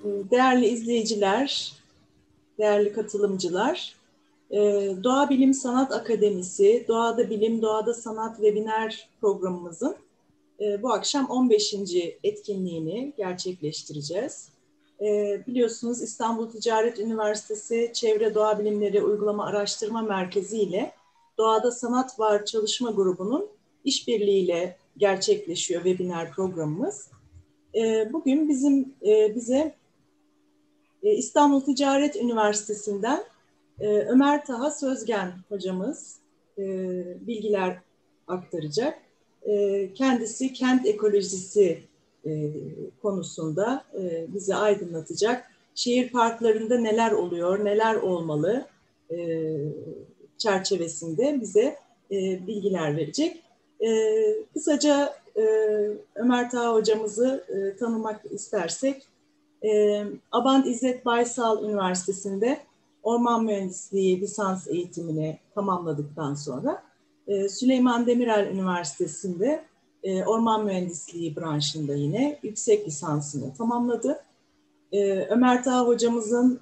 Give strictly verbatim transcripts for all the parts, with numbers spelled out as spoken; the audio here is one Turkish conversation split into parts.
Değerli izleyiciler, değerli katılımcılar, Doğa Bilim Sanat Akademisi, Doğada Bilim, Doğada Sanat webinar programımızın bu akşam on beşinci etkinliğini gerçekleştireceğiz. Biliyorsunuz İstanbul Ticaret Üniversitesi Çevre Doğa Bilimleri Uygulama Araştırma Merkezi ile Doğada Sanat Var Çalışma Grubu'nun işbirliğiyle gerçekleşiyor webinar programımız. Bugün bizim bize İstanbul Ticaret Üniversitesi'nden Ömer Taha Sözgen hocamız bilgiler aktaracak. Kendisi kent ekolojisi konusunda bizi aydınlatacak. Şehir parklarında neler oluyor, neler olmalı çerçevesinde bize bilgiler verecek. Kısaca Ömer Taha hocamızı tanımak istersek, Abant İzzet Baysal Üniversitesi'nde orman mühendisliği lisans eğitimini tamamladıktan sonra Süleyman Demirel Üniversitesi'nde orman mühendisliği branşında yine yüksek lisansını tamamladı. Ömer Taha hocamızın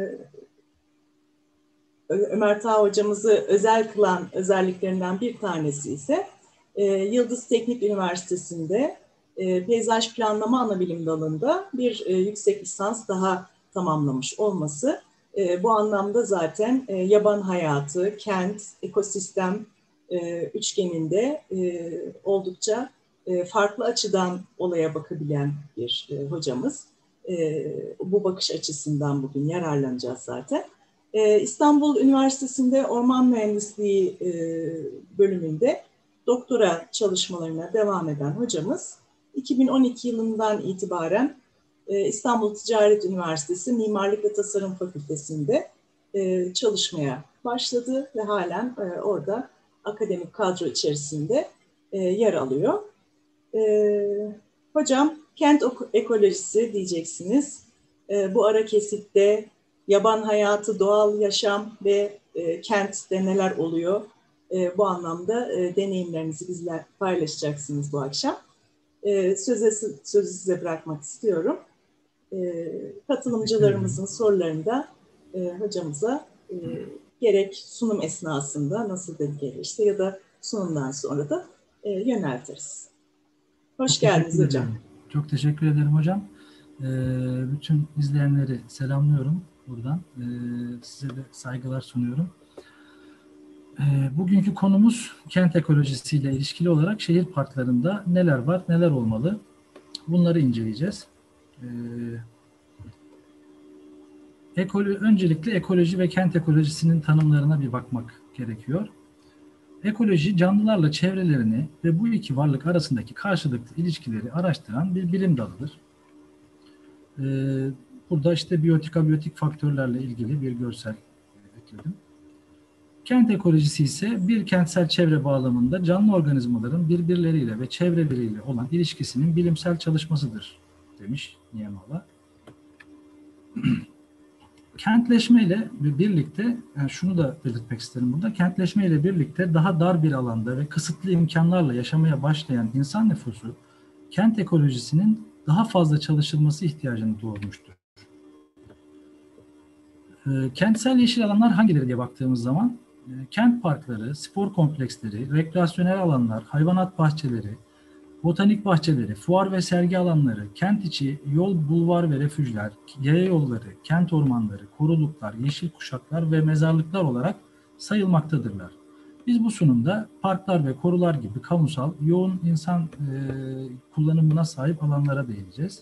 Ömer Taha hocamızı özel kılan özelliklerinden bir tanesi ise Yıldız Teknik Üniversitesi'nde peyzaj planlama anabilim dalında bir yüksek lisans daha tamamlamış olması. Bu anlamda zaten yaban hayatı, kent, ekosistem üçgeninde oldukça farklı açıdan olaya bakabilen bir hocamız. Bu bakış açısından bugün yararlanacağız zaten. İstanbul Üniversitesi'nde Orman Mühendisliği bölümünde doktora çalışmalarına devam eden hocamız iki bin on iki yılından itibaren İstanbul Ticaret Üniversitesi Mimarlık ve Tasarım Fakültesi'nde çalışmaya başladı ve halen orada akademik kadro içerisinde yer alıyor. Hocam, kent ekolojisi diyeceksiniz. Bu ara kesitte yaban hayatı, doğal yaşam ve kentte neler oluyor? Bu anlamda deneyimlerinizi bizle paylaşacaksınız bu akşam. Sözü, sözü size bırakmak istiyorum. Katılımcılarımızın sorularını da hocamıza gerek sunum esnasında nasıl denk gelirse ya da sunumdan sonra da yöneltiriz. Hoş Çok geldiniz hocam. Ederim. Çok teşekkür ederim hocam. Bütün izleyenleri selamlıyorum buradan. Size de saygılar sunuyorum. Bugünkü konumuz kent ekolojisiyle ilişkili olarak şehir parklarında neler var, neler olmalı? Bunları inceleyeceğiz. Ekolo, öncelikle ekoloji ve kent ekolojisinin tanımlarına bir bakmak gerekiyor. Ekoloji, canlılarla çevrelerini ve bu iki varlık arasındaki karşılıklı ilişkileri araştıran bir bilim dalıdır. Burada işte biyotik, abiyotik faktörlerle ilgili bir görsel ekledim. Kent ekolojisi ise bir kentsel çevre bağlamında canlı organizmaların birbirleriyle ve çevreleriyle olan ilişkisinin bilimsel çalışmasıdır demiş Niemöller. Kentleşmeyle birlikte, yani şunu da belirtmek isterim burada, kentleşmeyle birlikte daha dar bir alanda ve kısıtlı imkanlarla yaşamaya başlayan insan nüfusu, kent ekolojisinin daha fazla çalışılması ihtiyacını doğurmuştur. Kentsel yeşil alanlar hangileri diye baktığımız zaman, kent parkları, spor kompleksleri, rekreasyonel alanlar, hayvanat bahçeleri, botanik bahçeleri, fuar ve sergi alanları, kent içi yol, bulvar ve refüjler, yaya yolları, kent ormanları, koruluklar, yeşil kuşaklar ve mezarlıklar olarak sayılmaktadırlar. Biz bu sunumda parklar ve korular gibi kamusal, yoğun insan e, kullanımına sahip alanlara değineceğiz.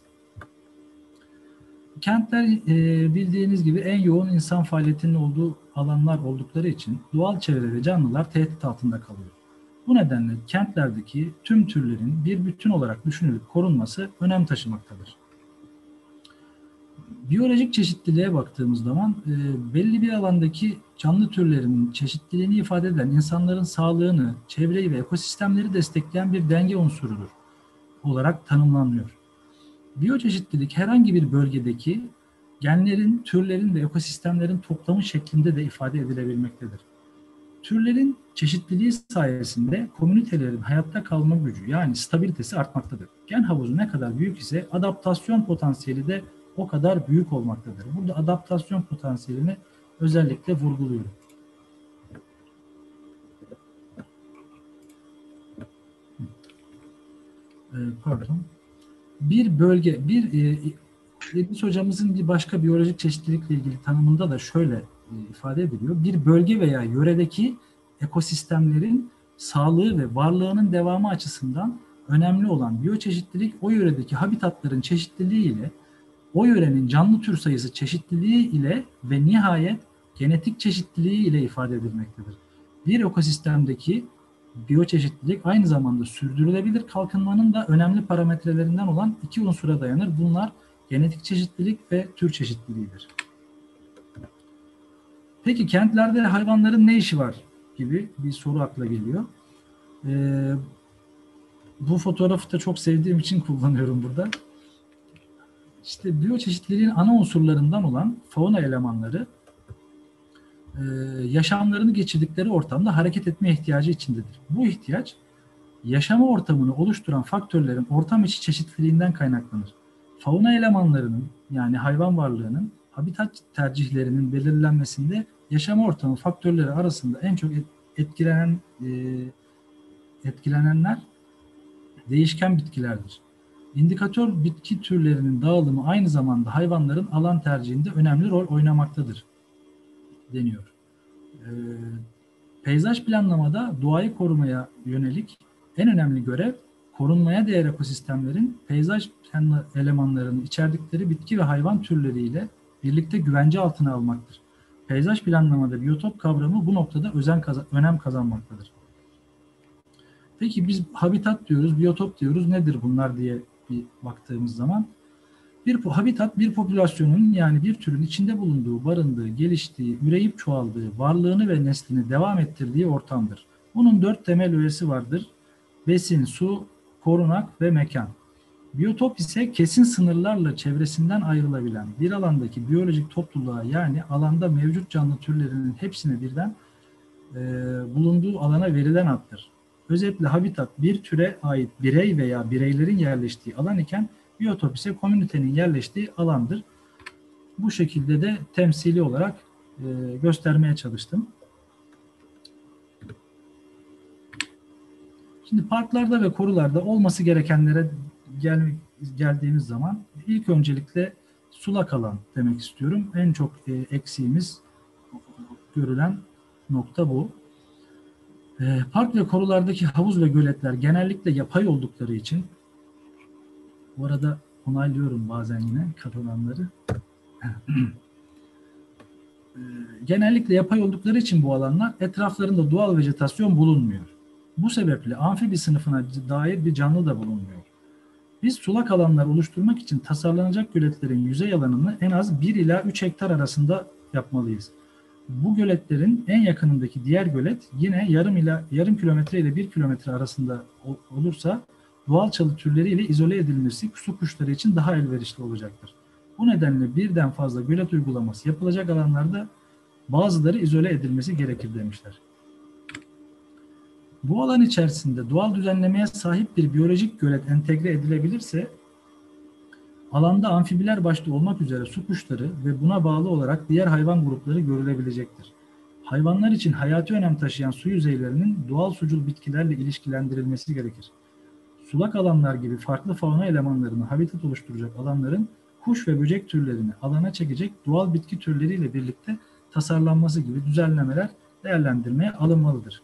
Kentler e, bildiğiniz gibi en yoğun insan faaliyetinin olduğu alanlar oldukları için doğal çevre ve canlılar tehdit altında kalıyor. Bu nedenle kentlerdeki tüm türlerin bir bütün olarak düşünülüp korunması önem taşımaktadır. Biyolojik çeşitliliğe baktığımız zaman e, belli bir alandaki canlı türlerinin çeşitliliğini ifade eden insanların sağlığını, çevreyi ve ekosistemleri destekleyen bir denge unsurudur olarak tanımlanıyor. Biyoçeşitlilik herhangi bir bölgedeki genlerin, türlerin ve ekosistemlerin toplamı şeklinde de ifade edilebilmektedir. Türlerin çeşitliliği sayesinde komünitelerin hayatta kalma gücü yani stabilitesi artmaktadır. Gen havuzu ne kadar büyük ise adaptasyon potansiyeli de o kadar büyük olmaktadır. Burada adaptasyon potansiyelini özellikle vurguluyorum. Ee, pardon. Bir bölge, bir e, İdris hocamızın bir başka biyolojik çeşitlilikle ilgili tanımında da şöyle e, ifade ediliyor. Bir bölge veya yöredeki ekosistemlerin sağlığı ve varlığının devamı açısından önemli olan biyoçeşitlilik o yöredeki habitatların çeşitliliği ile o yörenin canlı tür sayısı çeşitliliği ile ve nihayet genetik çeşitliliği ile ifade edilmektedir. Bir ekosistemdeki biyoçeşitlilik aynı zamanda sürdürülebilir kalkınmanın da önemli parametrelerinden olan iki unsura dayanır. Bunlar genetik çeşitlilik ve tür çeşitliliğidir. Peki kentlerde hayvanların ne işi var gibi bir soru akla geliyor. Ee, bu fotoğrafı da çok sevdiğim için kullanıyorum burada. İşte biyoçeşitliliğin ana unsurlarından olan fauna elemanları e, yaşamlarını geçirdikleri ortamda hareket etme ihtiyacı içindedir. Bu ihtiyaç yaşama ortamını oluşturan faktörlerin ortam içi çeşitliliğinden kaynaklanır. Fauna elemanlarının yani hayvan varlığının habitat tercihlerinin belirlenmesinde yaşama ortamı faktörleri arasında en çok etkilenen e, etkilenenler değişken bitkilerdir. İndikatör bitki türlerinin dağılımı aynı zamanda hayvanların alan tercihinde önemli rol oynamaktadır deniyor. E, peyzaj planlamada doğayı korumaya yönelik en önemli görev korunmaya değer ekosistemlerin peyzaj elemanlarını içerdikleri bitki ve hayvan türleriyle birlikte güvence altına almaktır. Peyzaj planlamada biyotop kavramı bu noktada özen kazan, önem kazanmaktadır. Peki biz habitat diyoruz, biyotop diyoruz. Nedir bunlar diye bir baktığımız zaman bir habitat bir popülasyonun yani bir türün içinde bulunduğu, barındığı, geliştiği, üreyip çoğaldığı, varlığını ve neslini devam ettirdiği ortamdır. Bunun dört temel öğesi vardır. Besin, su, korunak ve mekan. Biyotop ise kesin sınırlarla çevresinden ayrılabilen bir alandaki biyolojik topluluğa yani alanda mevcut canlı türlerinin hepsine birden e, bulunduğu alana verilen addır. Özetle habitat bir türe ait birey veya bireylerin yerleştiği alan iken biyotop ise komünitenin yerleştiği alandır. Bu şekilde de temsili olarak e, göstermeye çalıştım. Şimdi parklarda ve korularda olması gerekenlere gel, geldiğimiz zaman ilk öncelikle sulak alan demek istiyorum. En çok e, eksiğimiz görülen nokta bu. E, park ve korulardaki havuz ve göletler genellikle yapay oldukları için, bu arada onaylıyorum bazen yine katılanları. e, genellikle yapay oldukları için bu alanlar etraflarında doğal vejetasyon bulunmuyor. Bu sebeple amfibi sınıfına dair bir canlı da bulunmuyor. Biz sulak alanlar oluşturmak için tasarlanacak göletlerin yüzey alanını en az bir ila üç hektar arasında yapmalıyız. Bu göletlerin en yakınındaki diğer gölet yine yarım ila yarım kilometre ile bir kilometre arasında olursa doğal çalı türleriyle izole edilmesi su kuşları için daha elverişli olacaktır. Bu nedenle birden fazla gölet uygulaması yapılacak alanlarda bazıları izole edilmesi gerekir demişler. Bu alan içerisinde doğal düzenlemeye sahip bir biyolojik gölet entegre edilebilirse, alanda amfibiler başta olmak üzere su kuşları ve buna bağlı olarak diğer hayvan grupları görülebilecektir. Hayvanlar için hayati önem taşıyan su yüzeylerinin doğal sucul bitkilerle ilişkilendirilmesi gerekir. Sulak alanlar gibi farklı fauna elemanlarını habitat oluşturacak alanların kuş ve böcek türlerini alana çekecek doğal bitki türleriyle birlikte tasarlanması gibi düzenlemeler değerlendirmeye alınmalıdır.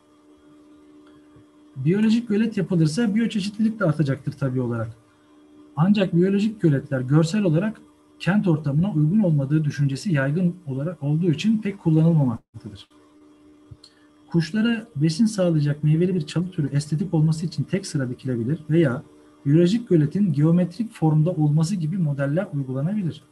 Biyolojik gölet yapılırsa biyoçeşitlilik de artacaktır tabii olarak. Ancak biyolojik göletler görsel olarak kent ortamına uygun olmadığı düşüncesi yaygın olarak olduğu için pek kullanılmamaktadır. Kuşlara besin sağlayacak meyveli bir çalı türü estetik olması için tek sıra dikilebilir veya biyolojik göletin geometrik formda olması gibi modeller uygulanabilir.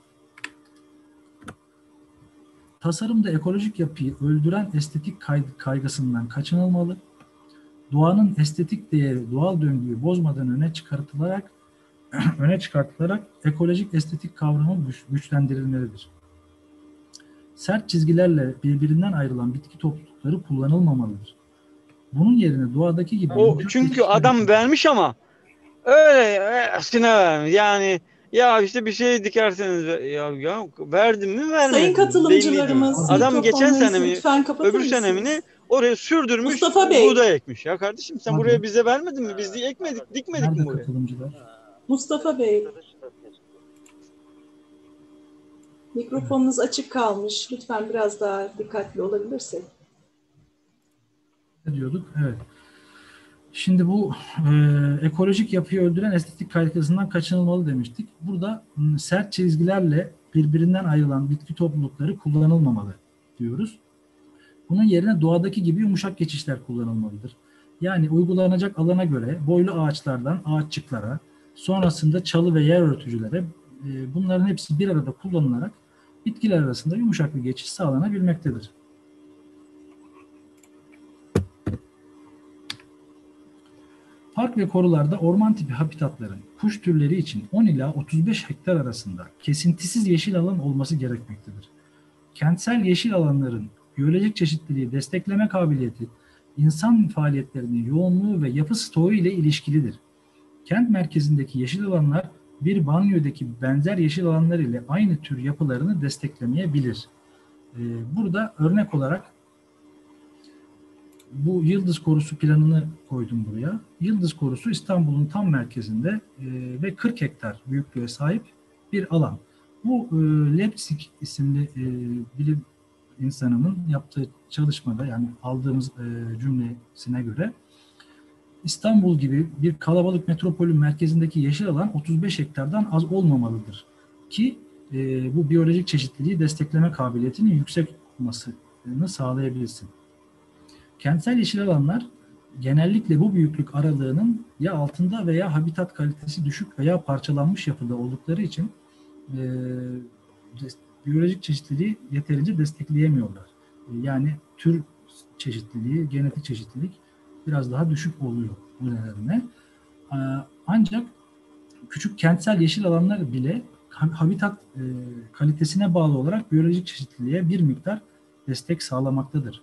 Tasarımda ekolojik yapıyı öldüren estetik kaygısından kaçınılmalı. Doğanın estetik değeri doğal döngüyü bozmadan öne çıkartılarak öne çıkartılarak ekolojik estetik kavramı güçlendirilmelidir. Sert çizgilerle birbirinden ayrılan bitki toplulukları kullanılmamalıdır. Bunun yerine doğadaki gibi... O çünkü adam vermiş ama öyle öylesine vermiş. Yani Ya işte bir şey dikerseniz ya, ya verdim mi vermedim Sayın mi belli değil. katılımcılarımız Adam geçen sene mikrofonlarınızı mi lütfen kapatır öbür sene mi ne mısınız? oraya sürdürmüş Mustafa Bey, buğday ekmiş. Ya kardeşim sen buraya Pardon. bize vermedin mi? Biz de ekmedik, dikmedik mi Nerede buraya? katılımcılar? Mustafa Bey, mikrofonunuz açık kalmış. Lütfen biraz daha dikkatli olabilirsek. Ne diyorduk? Evet. Şimdi bu e, ekolojik yapıyı öldüren estetik kaygısından kaçınılmalı demiştik. Burada m, sert çizgilerle birbirinden ayrılan bitki toplulukları kullanılmamalı diyoruz. Bunun yerine doğadaki gibi yumuşak geçişler kullanılmalıdır. Yani uygulanacak alana göre boylu ağaçlardan ağaççıklara, sonrasında çalı ve yer örtücülere e, bunların hepsi bir arada kullanılarak bitkiler arasında yumuşak bir geçiş sağlanabilmektedir. Park ve korularda orman tipi habitatların kuş türleri için on ila otuz beş hektar arasında kesintisiz yeşil alan olması gerekmektedir. Kentsel yeşil alanların biyolojik çeşitliliği destekleme kabiliyeti, insan faaliyetlerinin yoğunluğu ve yapı stoğu ile ilişkilidir. Kent merkezindeki yeşil alanlar bir banyodaki benzer yeşil alanlar ile aynı tür yapılarını desteklemeyebilir. Burada örnek olarak bu Yıldız Korusu planını koydum buraya. Yıldız Korusu İstanbul'un tam merkezinde e, ve kırk hektar büyüklüğe sahip bir alan. Bu e, Leipzig isimli e, bilim insanının yaptığı çalışmada, yani aldığımız e, cümlesine göre İstanbul gibi bir kalabalık metropolün merkezindeki yeşil alan otuz beş hektardan az olmamalıdır ki e, bu biyolojik çeşitliliği destekleme kabiliyetinin yüksek olmasını sağlayabilsin. Kentsel yeşil alanlar genellikle bu büyüklük aralığının ya altında veya habitat kalitesi düşük veya parçalanmış yapıda oldukları için e, biyolojik çeşitliliği yeterince destekleyemiyorlar. E, yani tür çeşitliliği, genetik çeşitlilik biraz daha düşük oluyor bu nedenle. E, ancak küçük kentsel yeşil alanlar bile habitat e, kalitesine bağlı olarak biyolojik çeşitliliğe bir miktar destek sağlamaktadır.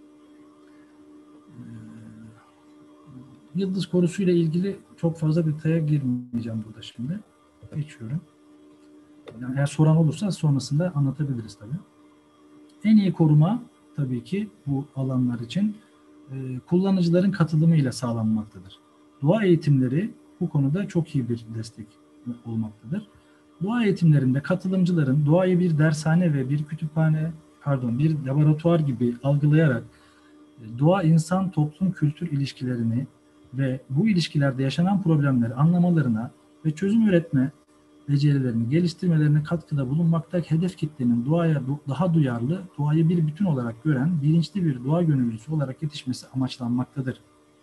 Yıldız Korusu ile ilgili çok fazla detaya girmeyeceğim burada şimdi. Geçiyorum. Yani eğer soran olursa sonrasında anlatabiliriz tabii. En iyi koruma tabii ki bu alanlar için e, kullanıcıların katılımıyla sağlanmaktadır. Doğa eğitimleri bu konuda çok iyi bir destek olmaktadır. Doğa eğitimlerinde katılımcıların doğayı bir dershane ve bir kütüphane, pardon bir laboratuvar gibi algılayarak doğa, insan, toplum, kültür ilişkilerini ve bu ilişkilerde yaşanan problemleri anlamalarına ve çözüm üretme becerilerini geliştirmelerine katkıda bulunmaktaki hedef kitlenin doğaya daha duyarlı, doğayı bir bütün olarak gören, bilinçli bir doğa gönüllüsü olarak yetişmesi amaçlanmaktadır.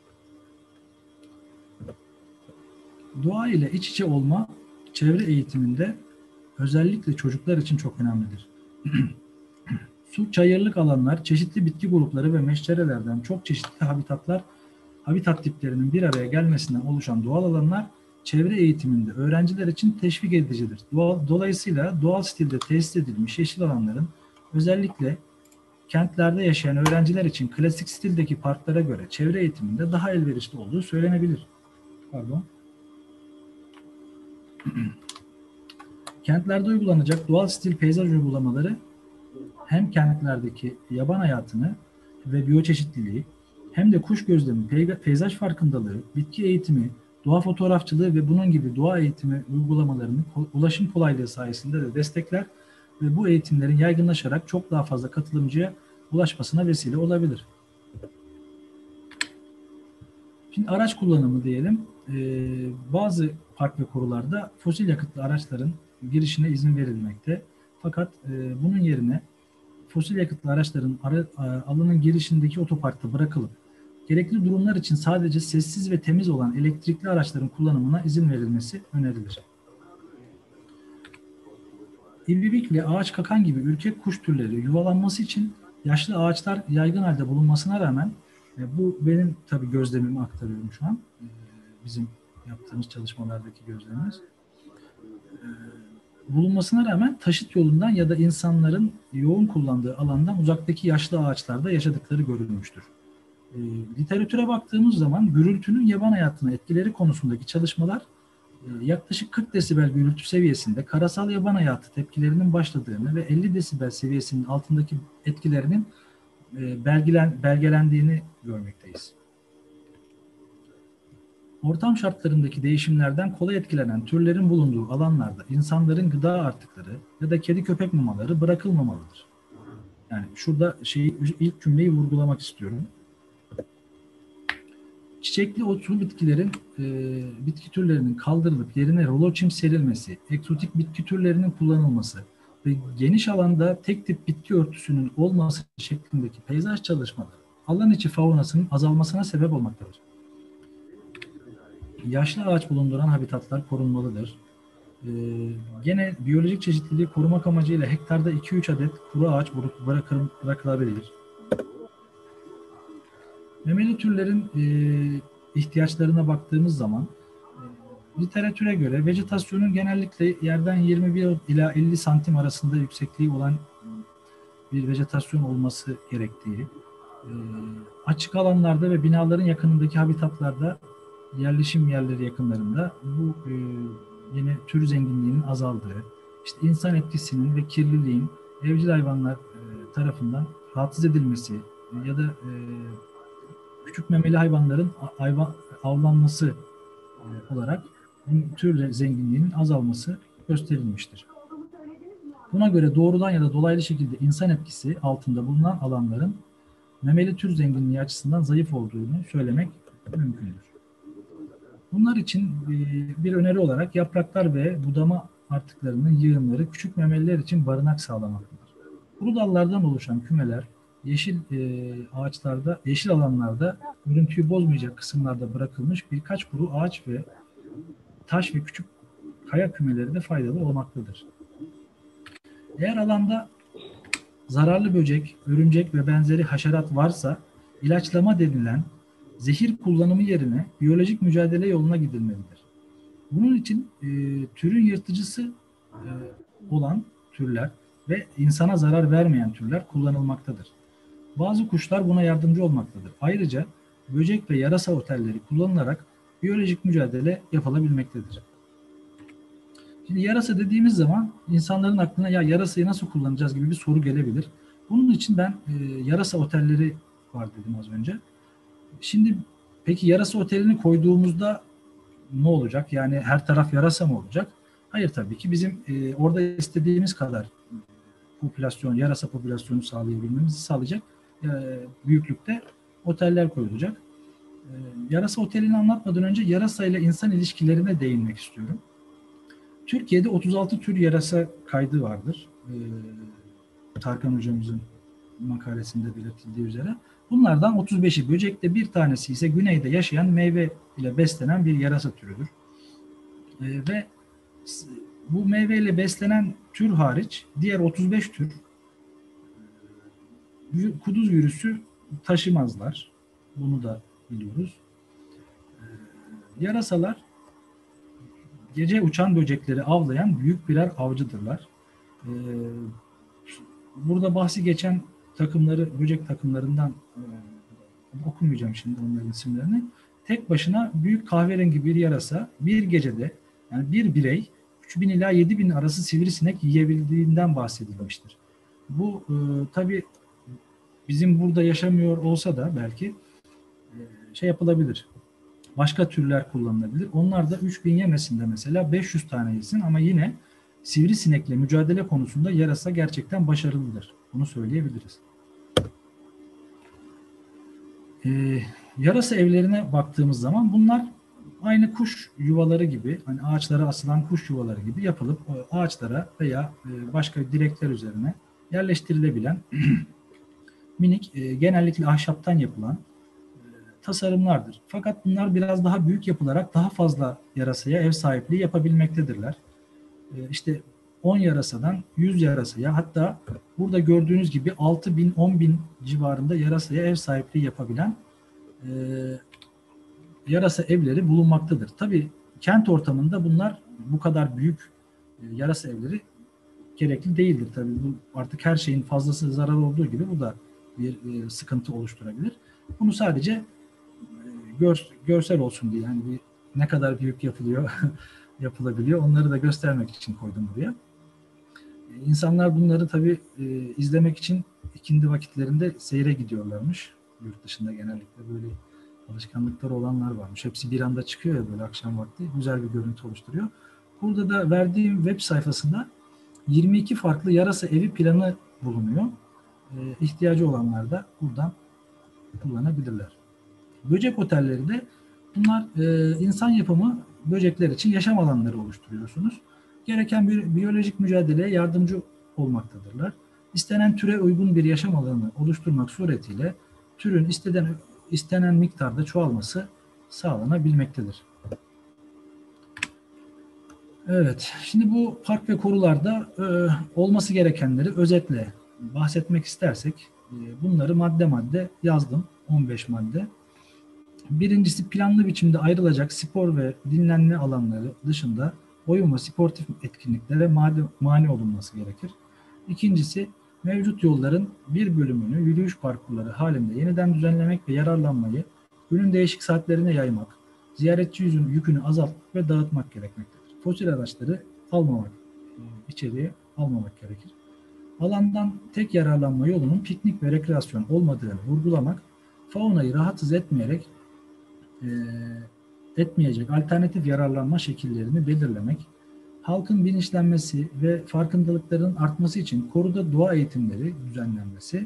Doğa ile iç içe olma, çevre eğitiminde özellikle çocuklar için çok önemlidir. Su, çayırlık alanlar, çeşitli bitki grupları ve meşcerelerden çok çeşitli habitatlar, habitat tiplerinin bir araya gelmesinden oluşan doğal alanlar, çevre eğitiminde öğrenciler için teşvik edicidir. Doğal, dolayısıyla doğal stilde tesis edilmiş yeşil alanların özellikle kentlerde yaşayan öğrenciler için klasik stildeki parklara göre çevre eğitiminde daha elverişli olduğu söylenebilir. Pardon. Kentlerde uygulanacak doğal stil peyzaj uygulamaları hem kentlerdeki yaban hayatını ve biyoçeşitliliği hem de kuş gözlemi, peyzaj farkındalığı, bitki eğitimi, doğa fotoğrafçılığı ve bunun gibi doğa eğitimi uygulamalarının ulaşım kolaylığı sayesinde de destekler ve bu eğitimlerin yaygınlaşarak çok daha fazla katılımcıya ulaşmasına vesile olabilir. Şimdi araç kullanımı diyelim. Ee, bazı park ve korularda fosil yakıtlı araçların girişine izin verilmekte. Fakat e, bunun yerine fosil yakıtlı araçların ara, alanın girişindeki otoparkta bırakılıp gerekli durumlar için sadece sessiz ve temiz olan elektrikli araçların kullanımına izin verilmesi önerilir. İbibikli, ağaç kakan gibi ürkek kuş türleri yuvalanması için yaşlı ağaçlar yaygın halde bulunmasına rağmen e, bu benim tabii gözlemimi aktarıyorum şu an. E, bizim yaptığımız çalışmalardaki gözlemimiz. E, bulunmasına rağmen taşıt yolundan ya da insanların yoğun kullandığı alandan uzaktaki yaşlı ağaçlarda yaşadıkları görülmüştür. E, literatüre baktığımız zaman gürültünün yaban hayatına etkileri konusundaki çalışmalar yaklaşık kırk desibel gürültü seviyesinde karasal yaban hayatı tepkilerinin başladığını ve elli desibel seviyesinin altındaki etkilerinin belgelen, belgelendiğini görmekteyiz. Ortam şartlarındaki değişimlerden kolay etkilenen türlerin bulunduğu alanlarda insanların gıda artıkları ya da kedi köpek mamaları bırakılmamalıdır. Yani şurada şeyi, ilk cümleyi vurgulamak istiyorum. Çiçekli otlu bitkilerin, e, bitki türlerinin kaldırılıp yerine roloçim serilmesi, egzotik bitki türlerinin kullanılması ve geniş alanda tek tip bitki örtüsünün olması şeklindeki peyzaj çalışmaları alan içi faunasının azalmasına sebep olmaktadır. Yaşlı ağaç bulunduran habitatlar korunmalıdır. Ee, gene biyolojik çeşitliliği korumak amacıyla hektarda iki üç adet kuru ağaç bırakır, bırakılabilir. Memeli türlerin e, ihtiyaçlarına baktığımız zaman e, literatüre göre vejetasyonun genellikle yerden yirmi bir ila elli santim arasında yüksekliği olan bir vejetasyon olması gerektiği, e, açık alanlarda ve binaların yakınındaki habitatlarda, yerleşim yerleri yakınlarında bu e, yine tür zenginliğinin azaldığı, işte insan etkisinin ve kirliliğin evcil hayvanlar e, tarafından rahatsız edilmesi ya da e, küçük memeli hayvanların hayvan, avlanması e, olarak tür zenginliğinin azalması gösterilmiştir. Buna göre doğrudan ya da dolaylı şekilde insan etkisi altında bulunan alanların memeli tür zenginliği açısından zayıf olduğunu söylemek mümkündür. Bunlar için bir öneri olarak yapraklar ve budama artıklarının yığınları küçük memeliler için barınak sağlamaktadır. Kuru dallardan oluşan kümeler yeşil ağaçlarda, yeşil alanlarda görüntüyü bozmayacak kısımlarda bırakılmış birkaç kuru ağaç ve taş ve küçük kaya kümeleri de faydalı olmaktadır. Eğer alanda zararlı böcek, örümcek ve benzeri haşerat varsa ilaçlama denilen zehir kullanımı yerine biyolojik mücadele yoluna gidilmelidir. Bunun için e, türün yırtıcısı e, olan türler ve insana zarar vermeyen türler kullanılmaktadır. Bazı kuşlar buna yardımcı olmaktadır. Ayrıca böcek ve yarasa otelleri kullanılarak biyolojik mücadele yapılabilmektedir. Şimdi yarasa dediğimiz zaman insanların aklına ya yarasayı nasıl kullanacağız gibi bir soru gelebilir. Bunun için ben e, yarasa otelleri var dedim az önce. Şimdi peki yarasa otelini koyduğumuzda ne olacak? Yani her taraf yarasa mı olacak? Hayır tabii ki bizim e, orada istediğimiz kadar popülasyon, yarasa popülasyonu sağlayabilmemizi sağlayacak e, büyüklükte oteller koyulacak. E, yarasa otelini anlatmadan önce yarasa ile insan ilişkilerine değinmek istiyorum. Türkiye'de otuz altı tür yarasa kaydı vardır. E, Tarkan hocamızın makalesinde belirtildiği üzere. Bunlardan otuz beşi böcekte, bir tanesi ise güneyde yaşayan meyve ile beslenen bir yarasa türüdür. E, ve bu meyve ile beslenen tür hariç diğer otuz beş tür kuduz virüsü taşımazlar. Bunu da biliyoruz. E, yarasalar gece uçan böcekleri avlayan büyük birer avcıdırlar. E, burada bahsi geçen takımları, böcek takımlarından e, okumayacağım şimdi onların isimlerini. Tek başına büyük kahverengi bir yarasa bir gecede, yani bir birey üç bin ila yedi bin arası sivrisinek yiyebildiğinden bahsedilmiştir. Bu e, tabii bizim burada yaşamıyor olsa da belki e, şey yapılabilir. Başka türler kullanılabilir. Onlar da üç bin yemesin de mesela beş yüz tane yesin ama yine sivrisinekle mücadele konusunda yarasa gerçekten başarılıdır. Bunu söyleyebiliriz. Ee, yarasa evlerine baktığımız zaman bunlar aynı kuş yuvaları gibi, hani ağaçlara asılan kuş yuvaları gibi yapılıp ağaçlara veya başka direkler üzerine yerleştirilebilen minik, e, genellikle ahşaptan yapılan e, tasarımlardır. Fakat bunlar biraz daha büyük yapılarak daha fazla yarasaya ev sahipliği yapabilmektedirler. E, işte on yarasadan yüz yarasaya, hatta burada gördüğünüz gibi altı bin on bin civarında yarasaya ev sahipliği yapabilen e, yarasa evleri bulunmaktadır. Tabii kent ortamında bunlar bu kadar büyük e, yarasa evleri gerekli değildir. Tabii bu artık her şeyin fazlası zarar olduğu gibi bu da bir e, sıkıntı oluşturabilir. Bunu sadece e, gör, görsel olsun diye, yani bir, ne kadar büyük yapılıyor yapılabiliyor. Onları da göstermek için koydum buraya. İnsanlar bunları tabii e, izlemek için ikindi vakitlerinde seyre gidiyorlarmış. Yurt dışında genellikle böyle alışkanlıkları olanlar varmış. Hepsi bir anda çıkıyor ya böyle akşam vakti. Güzel bir görüntü oluşturuyor. Burada da verdiğim web sayfasında yirmi iki farklı yarasa evi planı bulunuyor. E, ihtiyacı olanlar da buradan kullanabilirler. Böcek otelleri de bunlar e, insan yapımı böcekler için yaşam alanları oluşturuyorsunuz. Gereken bir biyolojik mücadeleye yardımcı olmaktadırlar. İstenen türe uygun bir yaşam alanı oluşturmak suretiyle türün istenen, istenen miktarda çoğalması sağlanabilmektedir. Evet, şimdi bu park ve korularda e, olması gerekenleri özetle bahsetmek istersek e, bunları madde madde yazdım, on beş madde. Birincisi planlı biçimde ayrılacak spor ve dinlenme alanları dışında oyun ve sportif etkinliklere mani, mani olunması gerekir. İkincisi mevcut yolların bir bölümünü yürüyüş parkurları halinde yeniden düzenlemek ve yararlanmayı günün değişik saatlerine yaymak, ziyaretçi yüzün yükünü azaltmak ve dağıtmak gerekmektedir. Fosil araçları almamak, içeriye almamak gerekir. Alandan tek yararlanma yolunun piknik ve rekreasyon olmadığını vurgulamak, faunayı rahatsız etmeyerek e, etmeyecek alternatif yararlanma şekillerini belirlemek, halkın bilinçlenmesi ve farkındalıkların artması için koruda doğa eğitimleri düzenlenmesi,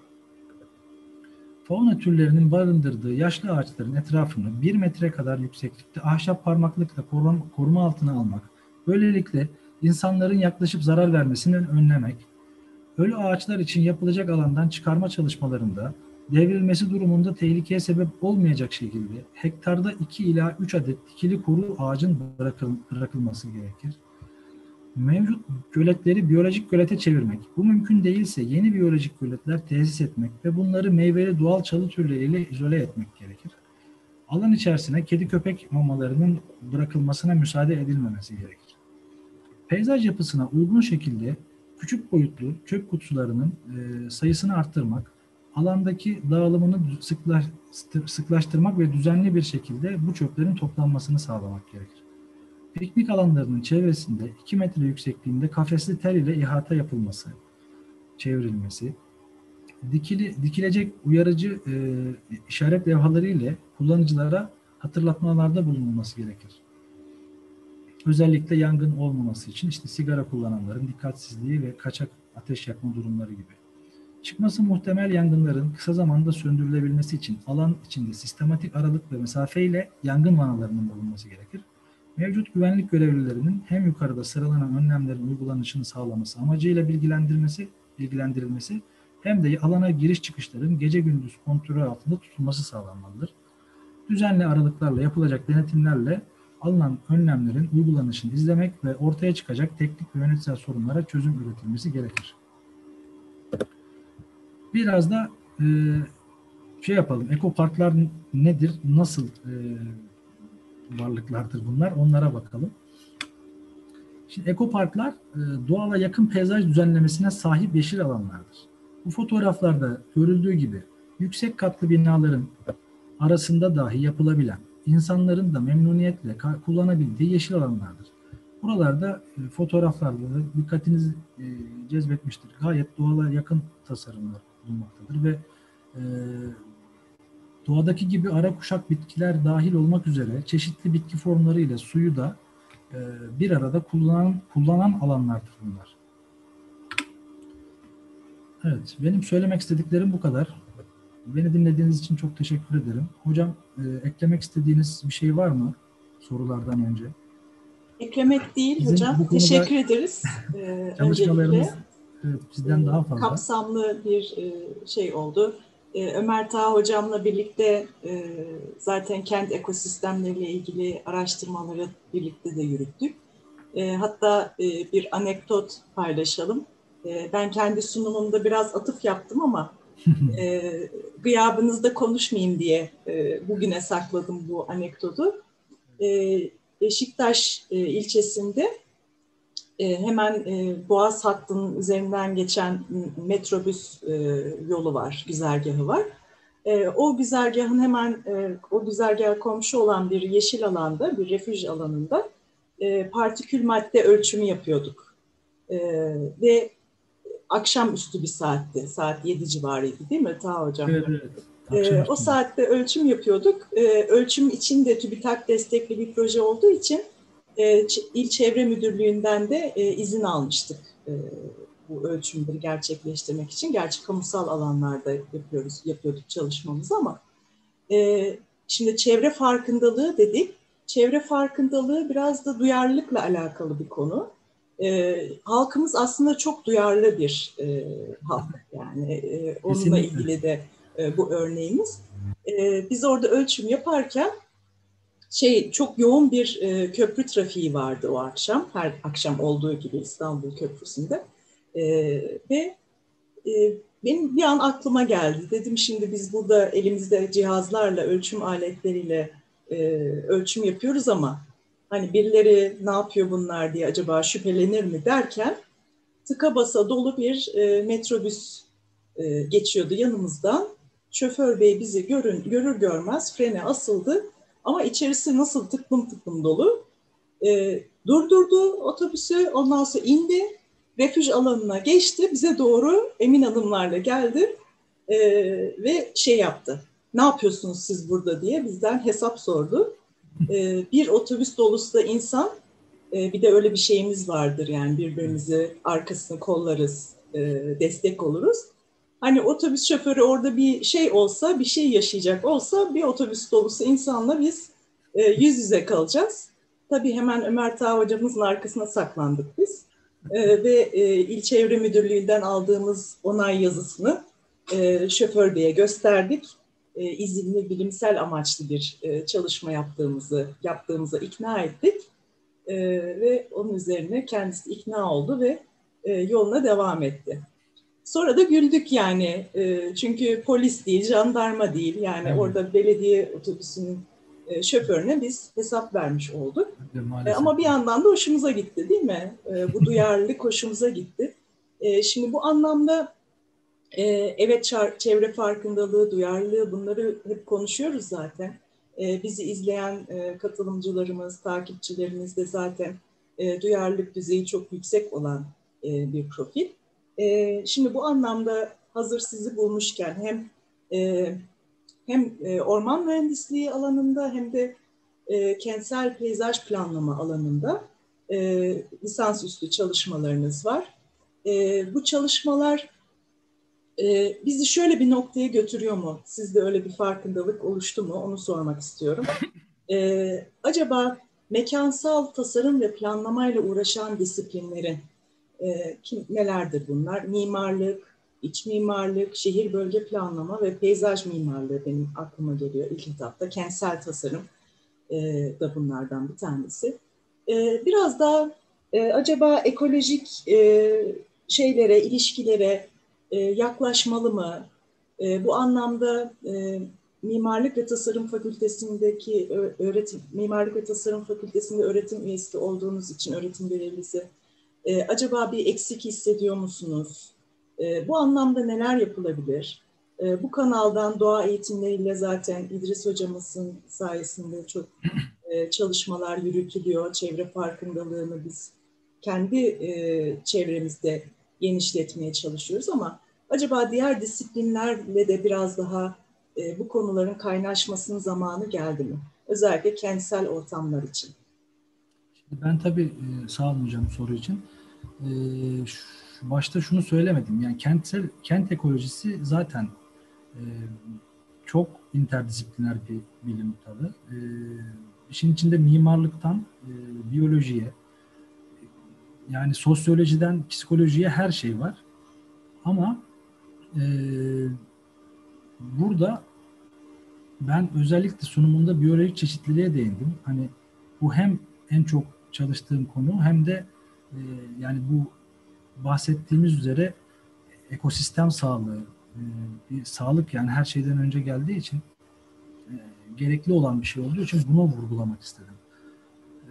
fauna türlerinin barındırdığı yaşlı ağaçların etrafını bir metre kadar yükseklikte ahşap parmaklıkla koruma, koruma altına almak, böylelikle insanların yaklaşıp zarar vermesini önlemek, ölü ağaçlar için yapılacak alandan çıkarma çalışmalarında devrilmesi durumunda tehlikeye sebep olmayacak şekilde hektarda iki ila üç adet dikili kuru ağacın bırakıl, bırakılması gerekir. Mevcut göletleri biyolojik gölete çevirmek, bu mümkün değilse yeni biyolojik göletler tesis etmek ve bunları meyveli doğal çalı türleriyle izole etmek gerekir. Alan içerisine kedi köpek mamalarının bırakılmasına müsaade edilmemesi gerekir. Peyzaj yapısına uygun şekilde küçük boyutlu çöp kutularının e, sayısını arttırmak, alandaki dağılımını sıklaştırmak ve düzenli bir şekilde bu çöplerin toplanmasını sağlamak gerekir. Piknik alanlarının çevresinde iki metre yüksekliğinde kafesli tel ile ihata yapılması, çevrilmesi, dikili, dikilecek uyarıcı e, işaret levhaları ile kullanıcılara hatırlatmalarda bulunulması gerekir. Özellikle yangın olmaması için işte sigara kullananların dikkatsizliği ve kaçak ateş yakma durumları gibi. Çıkması muhtemel yangınların kısa zamanda söndürülebilmesi için alan içinde sistematik aralık ve mesafeyle yangın vanalarının bulunması gerekir. Mevcut güvenlik görevlilerinin hem yukarıda sıralanan önlemlerin uygulanışını sağlaması amacıyla bilgilendirilmesi, bilgilendirilmesi hem de alana giriş çıkışların gece gündüz kontrol altında tutulması sağlanmalıdır. Düzenli aralıklarla yapılacak denetimlerle alınan önlemlerin uygulanışını izlemek ve ortaya çıkacak teknik ve yönetsel sorunlara çözüm üretilmesi gerekir. Biraz da e, şey yapalım, ekoparklar nedir, nasıl e, varlıklardır bunlar, onlara bakalım. Şimdi ekoparklar e, doğala yakın peyzaj düzenlemesine sahip yeşil alanlardır. Bu fotoğraflarda görüldüğü gibi yüksek katlı binaların arasında dahi yapılabilen, insanların da memnuniyetle kullanabildiği yeşil alanlardır. Buralarda e, fotoğraflarda da dikkatinizi e, cezbetmiştir. Gayet doğala yakın tasarımlar bulunmaktadır ve e, doğadaki gibi ara kuşak bitkiler dahil olmak üzere çeşitli bitki formları ile suyu da e, bir arada kullanan, kullanan alanlardır bunlar. Evet, benim söylemek istediklerim bu kadar. Beni dinlediğiniz için çok teşekkür ederim. Hocam, e, eklemek istediğiniz bir şey var mı sorulardan önce? Eklemek değil Bizim hocam. Teşekkür ederiz. Ee, çalışmalarımız evet, bizden daha fazla. Kapsamlı bir şey oldu. Ee, Ömer Taha hocamla birlikte e, zaten kent ekosistemleriyle ilgili araştırmaları birlikte de yürüttük. E, hatta e, bir anekdot paylaşalım. E, ben kendi sunumumda biraz atıf yaptım ama e, gıyabınızda konuşmayayım diye e, bugüne sakladım bu anekdotu. E, Beşiktaş e, ilçesinde e, hemen e, Boğaz hattının üzerinden geçen metrobüs e, yolu var, güzergahı var. E, o güzergahın hemen e, o güzergaha komşu olan bir yeşil alanda, bir refüj alanında e, partikül madde ölçümü yapıyorduk. E, ve akşamüstü bir saatti. Saat yedi civarıydı değil mi Taha Hocam? Evet, evet. E, o Akşamüstü. saatte ölçüm yapıyorduk. E, ölçüm için de TÜBİTAK destekli bir proje olduğu için e, İl Çevre Müdürlüğü'nden de e, izin almıştık. E, bu ölçümleri gerçekleştirmek için. Gerçi kamusal alanlarda yapıyoruz, yapıyorduk çalışmamızı ama e, şimdi çevre farkındalığı dedik. Çevre farkındalığı biraz da duyarlılıkla alakalı bir konu. E, halkımız aslında çok duyarlı bir e, halk. Yani e, onunla Kesinlikle. ilgili de e, bu örneğimiz. E, biz orada ölçüm yaparken şey çok yoğun bir e, köprü trafiği vardı o akşam. Her akşam olduğu gibi İstanbul Köprüsü'nde. E, ve e, benim bir an aklıma geldi. Dedim şimdi biz burada elimizde cihazlarla, ölçüm aletleriyle e, ölçüm yapıyoruz ama hani birileri ne yapıyor bunlar diye acaba şüphelenir mi derken tıka basa dolu bir e, metrobüs e, geçiyordu yanımızdan. Şoför bey bizi görün, görür görmez frene asıldı ama içerisi nasıl tıklım tıklım dolu. E, durdurdu otobüsü, ondan sonra indi, refüj alanına geçti, bize doğru emin adımlarla geldi e, ve şey yaptı. Ne yapıyorsunuz siz burada diye bizden hesap sordu. E, bir otobüs dolusu da insan, e, bir de öyle bir şeyimiz vardır yani birbirimizi arkasını kollarız, e, destek oluruz. Hani otobüs şoförü orada bir şey olsa, bir şey yaşayacak olsa bir otobüs dolusu insanla biz e, yüz yüze kalacağız. Tabii hemen Ömer Taha hocamızın arkasına saklandık biz. E, ve e, İl Çevre Müdürlüğü'nden aldığımız onay yazısını e, şoför beye gösterdik. E, izinli bilimsel amaçlı bir e, çalışma yaptığımızı yaptığımıza ikna ettik. E, ve onun üzerine kendisi ikna oldu ve e, yoluna devam etti. Sonra da güldük yani. E, çünkü polis değil, jandarma değil. Yani Evet. orada belediye otobüsünün e, şoförüne biz hesap vermiş olduk. Evet, E, maalesef. ama bir yandan da hoşumuza gitti değil mi? E, bu duyarlılık hoşumuza gitti. E, şimdi bu anlamda e, evet çevre farkındalığı, duyarlılığı bunları hep konuşuyoruz zaten. E, bizi izleyen e, katılımcılarımız, takipçilerimiz de zaten e, duyarlılık düzeyi çok yüksek olan e, bir profil. E, şimdi bu anlamda hazır sizi bulmuşken hem e, hem e, orman mühendisliği alanında hem de e, kentsel peyzaj planlama alanında e, lisansüstü çalışmalarınız var. E, bu çalışmalar e, bizi şöyle bir noktaya götürüyor mu? Sizde öyle bir farkındalık oluştu mu? Onu sormak istiyorum. E, acaba mekansal tasarım ve planlamayla uğraşan disiplinlerin e, kim, nelerdir bunlar? Mimarlık, iç mimarlık, şehir bölge planlama ve peyzaj mimarlığı benim aklıma geliyor ilk etapta. Kentsel tasarım e, da bunlardan bir tanesi. E, biraz daha e, acaba ekolojik e, şeylere, ilişkilere e, yaklaşmalı mı? E, bu anlamda e, Mimarlık ve Tasarım Fakültesindeki öğretim, Mimarlık ve Tasarım Fakültesinde öğretim üyesi olduğunuz için öğretim görevlisi e, acaba bir eksik hissediyor musunuz? E, bu anlamda neler yapılabilir? E, bu kanaldan doğa eğitimleriyle zaten İdris hocamızın sayesinde çok e, çalışmalar yürütülüyor. Çevre farkındalığını biz kendi e, çevremizde genişletmeye çalışıyoruz ama acaba diğer disiplinlerle de biraz daha e, bu konuların kaynaşmasının zamanı geldi mi? Özellikle kentsel ortamlar için. Şimdi ben tabii e, sağ olun hocam soru için. E, şu, başta şunu söylemedim. Yani kentsel kent ekolojisi zaten e, çok interdisipliner bir bilim dalı. E, işin içinde mimarlıktan e, biyolojiye, yani sosyolojiden psikolojiye her şey var. Ama e, burada ben özellikle sunumunda biyolojik çeşitliliğe değindim. Hani bu hem en çok çalıştığım konu hem de e, yani bu bahsettiğimiz üzere ekosistem sağlığı, e, bir sağlık yani her şeyden önce geldiği için e, gerekli olan bir şey olduğu için bunu vurgulamak istedim. E,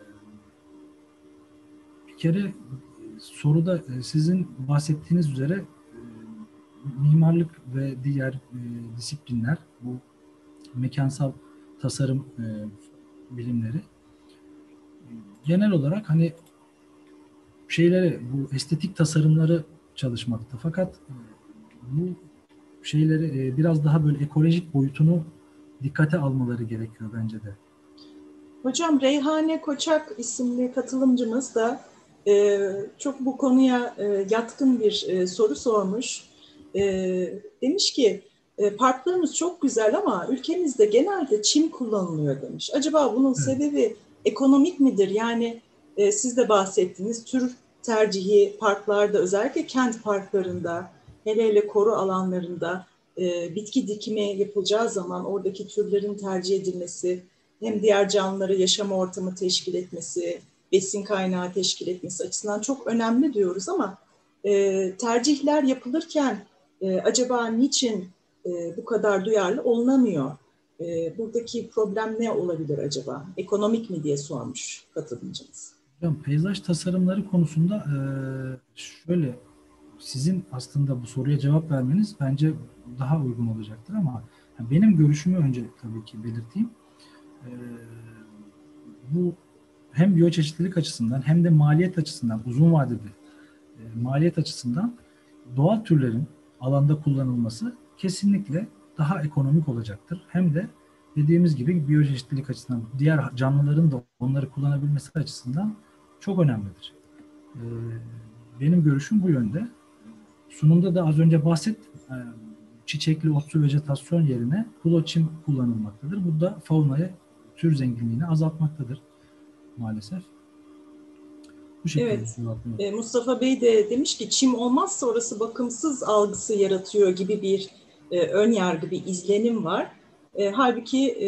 bir kere e, soruda e, sizin bahsettiğiniz üzere e, mimarlık ve diğer e, disiplinler, bu mekansal tasarım e, bilimleri genel olarak hani şeyleri, bu estetik tasarımları çalışmakta. Fakat bu şeyleri biraz daha böyle ekolojik boyutunu dikkate almaları gerekiyor bence de. Hocam Reyhane Koçak isimli katılımcımız da e, çok bu konuya e, yatkın bir e, soru sormuş. E, demiş ki e, parklarımız çok güzel ama ülkemizde genelde çim kullanılıyor demiş. Acaba bunun Evet. sebebi ekonomik midir? Yani e, siz de bahsettiniz, tür tercihi parklarda, özellikle kent parklarında, hele hele koru alanlarında e, bitki dikimi yapılacağı zaman oradaki türlerin tercih edilmesi, hem diğer canlılara yaşam ortamı teşkil etmesi, besin kaynağı teşkil etmesi açısından çok önemli diyoruz ama e, tercihler yapılırken e, acaba niçin e, bu kadar duyarlı olunamıyor? E, buradaki problem ne olabilir acaba? Ekonomik mi diye sormuş katılımcımız. Hocam, peyzaj tasarımları konusunda e, şöyle, sizin aslında bu soruya cevap vermeniz bence daha uygun olacaktır ama benim görüşümü önce tabii ki belirteyim. E, bu hem biyoçeşitlilik açısından hem de maliyet açısından, uzun vadede e, maliyet açısından doğal türlerin alanda kullanılması kesinlikle daha ekonomik olacaktır. Hem de dediğimiz gibi biyoçeşitlilik açısından, diğer canlıların da onları kullanabilmesi açısından çok önemlidir. E, benim görüşüm bu yönde. Sunumda da az önce bahsettim. E, çiçekli otlu vejetasyon yerine holoçim kullanılmaktadır. Bu da faunayı, tür zenginliğini azaltmaktadır maalesef. Bu şekilde Evet, cevaplıyorum. e, Mustafa Bey de demiş ki çim olmazsa orası bakımsız algısı yaratıyor gibi bir e, ön yargı, bir izlenim var. E, halbuki e,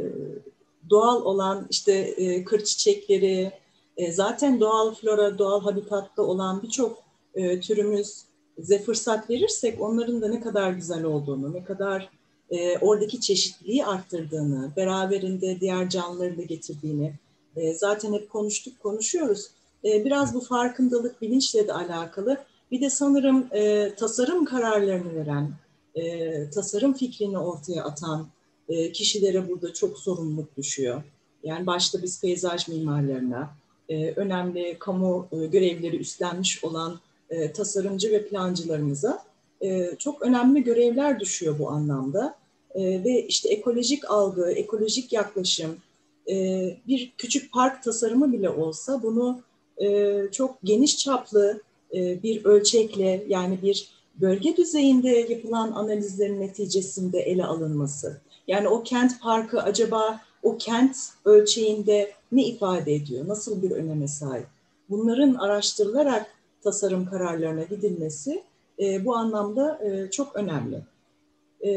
doğal olan işte e, kır çiçekleri, e, zaten doğal flora, doğal habitatta olan birçok e, türümüz bize fırsat verirsek onların da ne kadar güzel olduğunu, ne kadar e, oradaki çeşitliliği arttırdığını, beraberinde diğer canlıları da getirdiğini e, zaten hep konuştuk, konuşuyoruz. Biraz bu farkındalık, bilinçle de alakalı. Bir de sanırım e, tasarım kararlarını veren, e, tasarım fikrini ortaya atan e, kişilere burada çok sorumluluk düşüyor. Yani başta biz peyzaj mimarlarına, e, önemli kamu e, görevleri üstlenmiş olan e, tasarımcı ve plancılarımıza e, çok önemli görevler düşüyor bu anlamda. E, ve işte ekolojik algı, ekolojik yaklaşım, e, bir küçük park tasarımı bile olsa bunu e, çok geniş çaplı e, bir ölçekle, yani bir bölge düzeyinde yapılan analizlerin neticesinde ele alınması. Yani o kent parkı acaba o kent ölçeğinde ne ifade ediyor, nasıl bir öneme sahip? Bunların araştırılarak tasarım kararlarına gidilmesi e, bu anlamda e, çok önemli. E,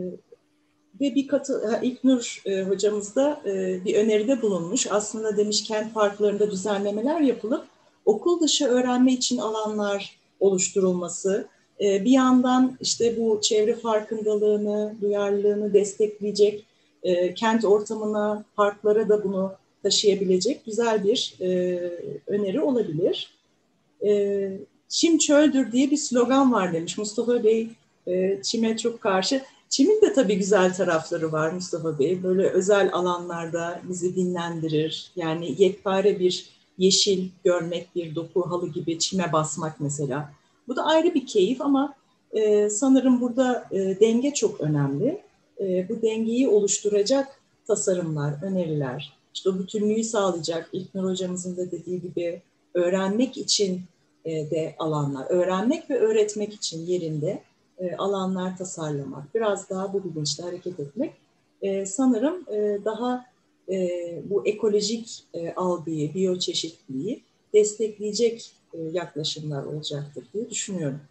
Ve bir katı, İlknur e, hocamız da e, bir öneride bulunmuş. Aslında demiş kent parklarında düzenlemeler yapılıp okul dışı öğrenme için alanlar oluşturulması. E, bir yandan işte bu çevre farkındalığını, duyarlılığını destekleyecek, e, kent ortamına, parklara da bunu taşıyabilecek güzel bir e, öneri olabilir. E, Çim çöldür diye bir slogan var demiş. Mustafa Bey e, çime çok karşı. Çimin de tabii güzel tarafları var Mustafa Bey. Böyle özel alanlarda bizi dinlendirir. Yani yekpare bir yeşil görmek, bir doku halı gibi çime basmak mesela. Bu da ayrı bir keyif ama e, sanırım burada e, denge çok önemli. E, bu dengeyi oluşturacak tasarımlar, öneriler, işte o bütünlüğü sağlayacak, İlknur hocamızın da dediği gibi öğrenmek için e, de alanlar, öğrenmek ve öğretmek için yerinde e, alanlar tasarlamak, biraz daha bu bilinçle hareket etmek e, sanırım e, daha e, bu ekolojik e, algıyı, biyoçeşitliliği destekleyecek e, yaklaşımlar olacaktır diye düşünüyorum.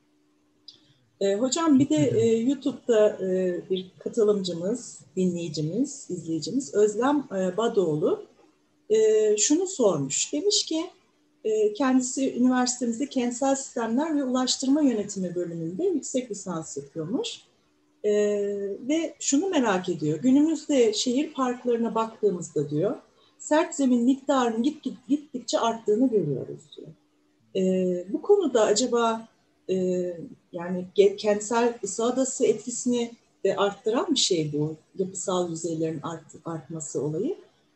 E, hocam bir de e, YouTube'da e, bir katılımcımız, dinleyicimiz, izleyicimiz Özlem e, Badoğlu e, şunu sormuş. Demiş ki e, kendisi üniversitemizde kentsel sistemler ve ulaştırma yönetimi bölümünde yüksek lisans yapıyormuş. E, ve şunu merak ediyor. Günümüzde şehir parklarına baktığımızda diyor, sert zemin miktarının git, git, gittikçe arttığını görüyoruz diyor. E, bu konuda acaba e, yani kentsel ısı adası etkisini de arttıran bir şey bu, yapısal yüzeylerin art, artması olayı.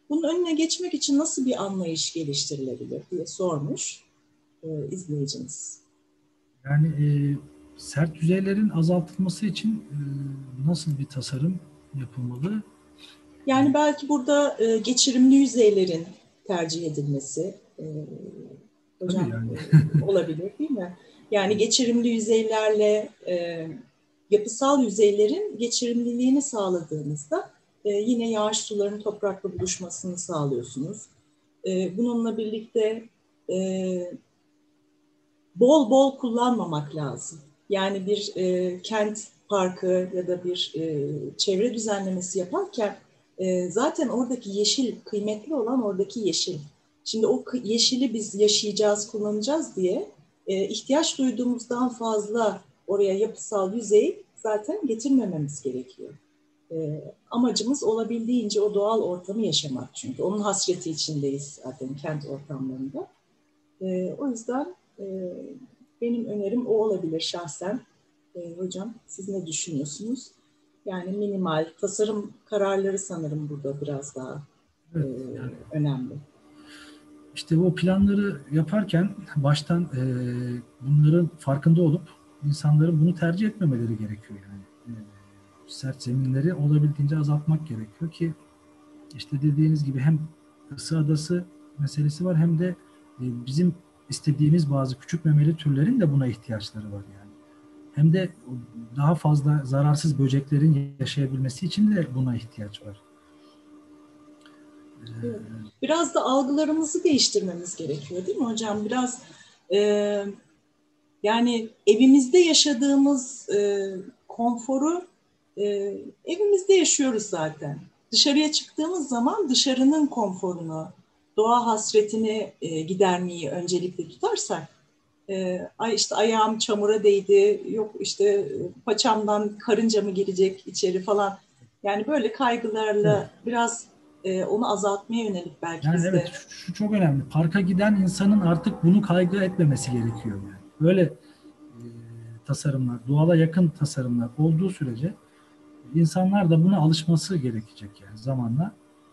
Bunun önüne geçmek için nasıl bir anlayış geliştirilebilir diye sormuş e, izleyicimiz. Yani e, sert yüzeylerin azaltılması için e, nasıl bir tasarım yapılmalı? Yani belki burada e, geçirimli yüzeylerin tercih edilmesi e, hocam Yani. e, olabilir değil mi? Yani geçirimli yüzeylerle e, yapısal yüzeylerin geçirimliliğini sağladığınızda e, yine yağış sularının toprakla buluşmasını sağlıyorsunuz. E, bununla birlikte e, bol bol kullanmamak lazım. Yani bir e, kent parkı ya da bir e, çevre düzenlemesi yaparken e, zaten oradaki yeşil, kıymetli olan oradaki yeşil. Şimdi o yeşili biz yaşayacağız, kullanacağız diye e, ihtiyaç duyduğumuzdan fazla oraya yapısal yüzey zaten getirmememiz gerekiyor. E, amacımız olabildiğince o doğal ortamı yaşamak çünkü. Onun hasreti içindeyiz zaten kent ortamlarında. E, o yüzden e, benim önerim o olabilir şahsen. E, hocam siz ne düşünüyorsunuz? Yani minimal tasarım kararları sanırım burada biraz daha e, Evet, yani önemli. işte o planları yaparken baştan e, bunların farkında olup insanların bunu tercih etmemeleri gerekiyor yani. E, sert zeminleri olabildiğince azaltmak gerekiyor ki işte dediğiniz gibi hem ısı adası meselesi var hem de e, bizim istediğimiz bazı küçük memeli türlerin de buna ihtiyaçları var yani. Hem de daha fazla zararsız böceklerin yaşayabilmesi için de buna ihtiyaç var. Evet. Biraz da algılarımızı değiştirmemiz gerekiyor değil mi hocam? Biraz e, yani evimizde yaşadığımız e, konforu e, evimizde yaşıyoruz zaten. Dışarıya çıktığımız zaman dışarının konforunu, doğa hasretini e, gidermeyi öncelikli tutarsak, e, ay işte ayağım çamura değdi, yok işte e, paçamdan karınca mı girecek içeri falan. Yani böyle Evet. kaygılarla biraz e, onu azaltmaya yönelik belki Yani biz evet de. şu, şu çok önemli. Parka giden insanın artık bunu kaygı etmemesi gerekiyor yani. Böyle e, tasarımlar, doğala yakın tasarımlar olduğu sürece insanlar da buna alışması gerekecek yani zamanla.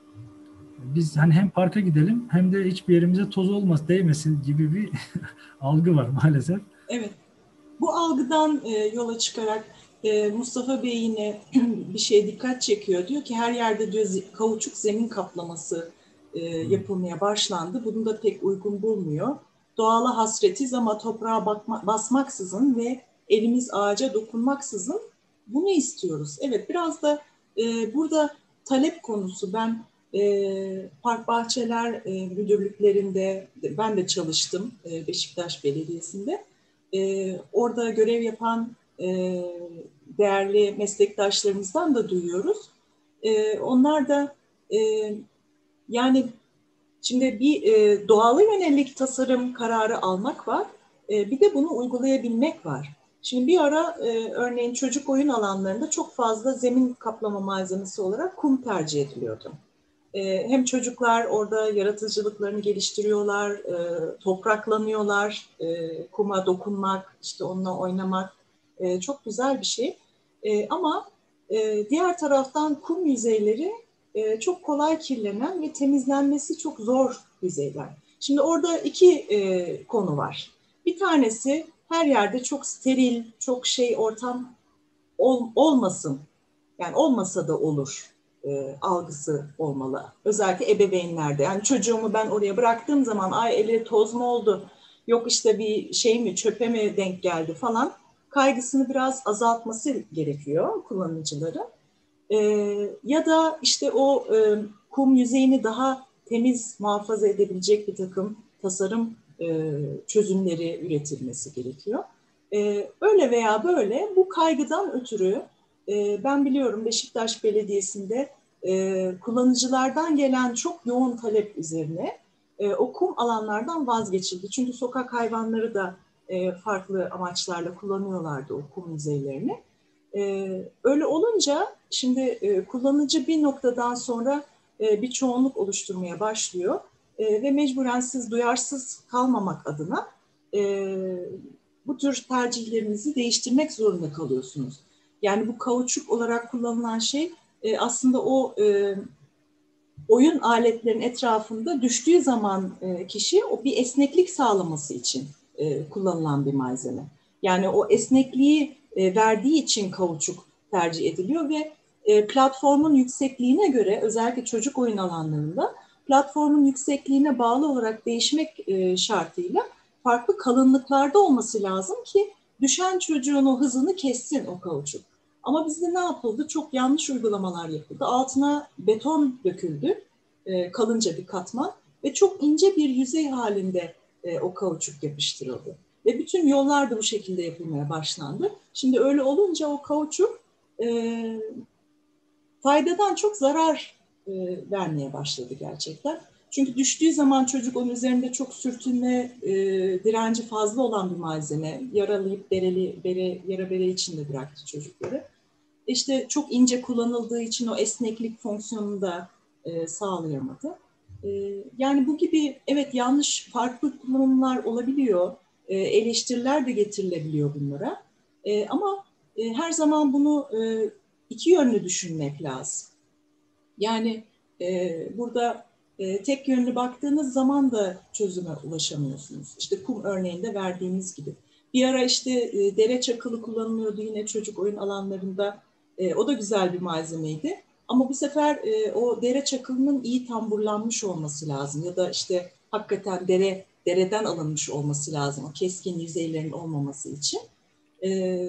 Biz hani hem parka gidelim hem de hiçbir yerimize toz olmaz, değmesin gibi bir algı var maalesef. Evet. Bu algıdan e, yola çıkarak e, Mustafa Bey yine bir şeye dikkat çekiyor. Diyor ki her yerde diyor kauçuk zemin kaplaması e, yapılmaya başlandı. Bunu da pek uygun bulmuyor. Doğala hasretiz ama toprağa bakma, basmaksızın ve elimiz ağaca dokunmaksızın bunu istiyoruz. Evet, biraz da e, burada talep konusu. Ben e, park bahçeler e, müdürlüklerinde ben de çalıştım e, Beşiktaş Belediyesi'nde. Ee, orada görev yapan e, değerli meslektaşlarımızdan da duyuyoruz. Ee, onlar da e, yani şimdi bir e, doğala yönelik tasarım kararı almak var, e, bir de bunu uygulayabilmek var. Şimdi bir ara e, örneğin çocuk oyun alanlarında çok fazla zemin kaplama malzemesi olarak kum tercih ediliyordu. E, hem çocuklar orada yaratıcılıklarını geliştiriyorlar, e, topraklanıyorlar, e, kuma dokunmak, işte onunla oynamak e, çok güzel bir şey. E, ama e, diğer taraftan kum yüzeyleri e, çok kolay kirlenen ve temizlenmesi çok zor yüzeyler. Şimdi orada iki e, konu var. Bir tanesi her yerde çok steril, çok şey ortam ol, olmasın. Yani olmasa da olur e, algısı olmalı. Özellikle ebeveynlerde. Yani çocuğumu ben oraya bıraktığım zaman ay eli toz mu oldu? Yok işte bir şey mi çöpe mi denk geldi falan. Kaygısını biraz azaltması gerekiyor kullanıcıları. E, ya da işte o e, kum yüzeyini daha temiz muhafaza edebilecek bir takım tasarım e, çözümleri üretilmesi gerekiyor. E, öyle veya böyle bu kaygıdan ötürü e, ben biliyorum Beşiktaş Belediyesi'nde e, kullanıcılardan gelen çok yoğun talep üzerine e, o kum alanlardan vazgeçildi. Çünkü sokak hayvanları da e, farklı amaçlarla kullanıyorlardı o kum yüzeylerini. Ee, öyle olunca şimdi e, kullanıcı bir noktadan sonra e, bir çoğunluk oluşturmaya başlıyor e, ve mecburen siz duyarsız kalmamak adına e, bu tür tercihlerinizi değiştirmek zorunda kalıyorsunuz. Yani bu kauçuk olarak kullanılan şey e, aslında o e, oyun aletlerinin etrafında düştüğü zaman e, kişi o bir esneklik sağlaması için e, kullanılan bir malzeme. Yani o esnekliği e, verdiği için kauçuk tercih ediliyor ve e, platformun yüksekliğine göre özellikle çocuk oyun alanlarında platformun yüksekliğine bağlı olarak değişmek e, şartıyla farklı kalınlıklarda olması lazım ki düşen çocuğun o hızını kessin o kauçuk. Ama bizde ne yapıldı? Çok yanlış uygulamalar yapıldı. Altına beton döküldü, e, kalınca bir katman ve çok ince bir yüzey halinde e, o kauçuk yapıştırıldı. Ve bütün yollar da bu şekilde yapılmaya başlandı. Şimdi öyle olunca o kauçuk e, faydadan çok zarar e, vermeye başladı gerçekten. Çünkü düştüğü zaman çocuk onun üzerinde çok sürtünme e, direnci fazla olan bir malzeme. Yaralayıp bereli, bere, yara bere içinde bıraktı çocukları. İşte çok ince kullanıldığı için o esneklik fonksiyonunu da e, sağlayamadı. E, yani bu gibi evet yanlış farklı kullanımlar olabiliyor. E, eleştiriler de getirilebiliyor bunlara. E, ama e, her zaman bunu e, iki yönlü düşünmek lazım. Yani e, burada e, tek yönlü baktığınız zaman da çözüme ulaşamıyorsunuz. İşte kum örneğinde verdiğimiz gibi. Bir ara işte e, dere çakılı kullanılıyordu yine çocuk oyun alanlarında. E, o da güzel bir malzemeydi. Ama bu sefer e, o dere çakılının iyi tamburlanmış olması lazım. Ya da işte hakikaten dere dereden alınmış olması lazım. O keskin yüzeylerin olmaması için. E,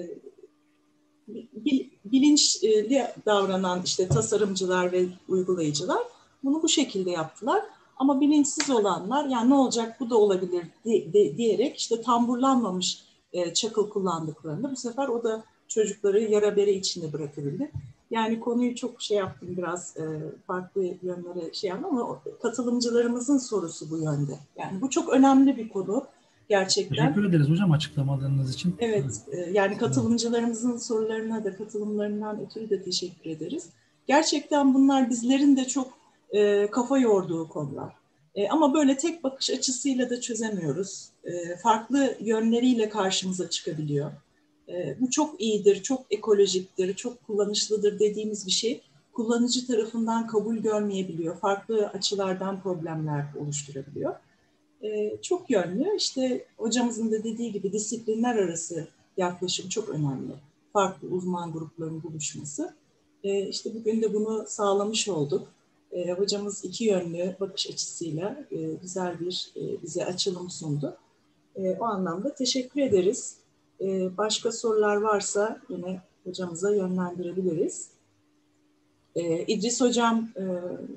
bilinçli davranan işte tasarımcılar ve uygulayıcılar bunu bu şekilde yaptılar. Ama bilinçsiz olanlar yani ne olacak bu da olabilir diyerek işte tamburlanmamış çakıl kullandıklarında bu sefer o da çocukları yara bere içinde bırakabilir. Yani konuyu çok şey yaptım biraz farklı yönlere şey yaptım ama katılımcılarımızın sorusu bu yönde. Yani bu çok önemli bir konu. Gerçekten. Teşekkür ederiz hocam açıklamalarınız için. Evet, yani katılımcılarımızın sorularına da katılımlarından ötürü de teşekkür ederiz. Gerçekten bunlar bizlerin de çok e, kafa yorduğu konular. E, ama böyle tek bakış açısıyla da çözemiyoruz. E, farklı yönleriyle karşımıza çıkabiliyor. E, bu çok iyidir, çok ekolojiktir, çok kullanışlıdır dediğimiz bir şey kullanıcı tarafından kabul görmeyebiliyor. Farklı açılardan problemler oluşturabiliyor. Ee, çok yönlü. İşte hocamızın da dediği gibi disiplinler arası yaklaşım çok önemli. Farklı uzman grupların buluşması. Ee, işte bugün de bunu sağlamış olduk. Ee, hocamız iki yönlü bakış açısıyla e, güzel bir e, bize açılım sundu. E, o anlamda teşekkür ederiz. E, başka sorular varsa yine hocamıza yönlendirebiliriz. E, İdris hocam e,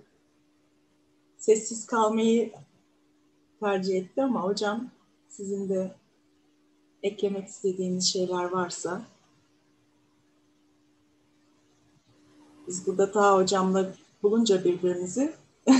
sessiz kalmayı tercih etti ama hocam sizin de eklemek istediğiniz şeyler varsa biz burada Taha hocamla bulunca birbirimizi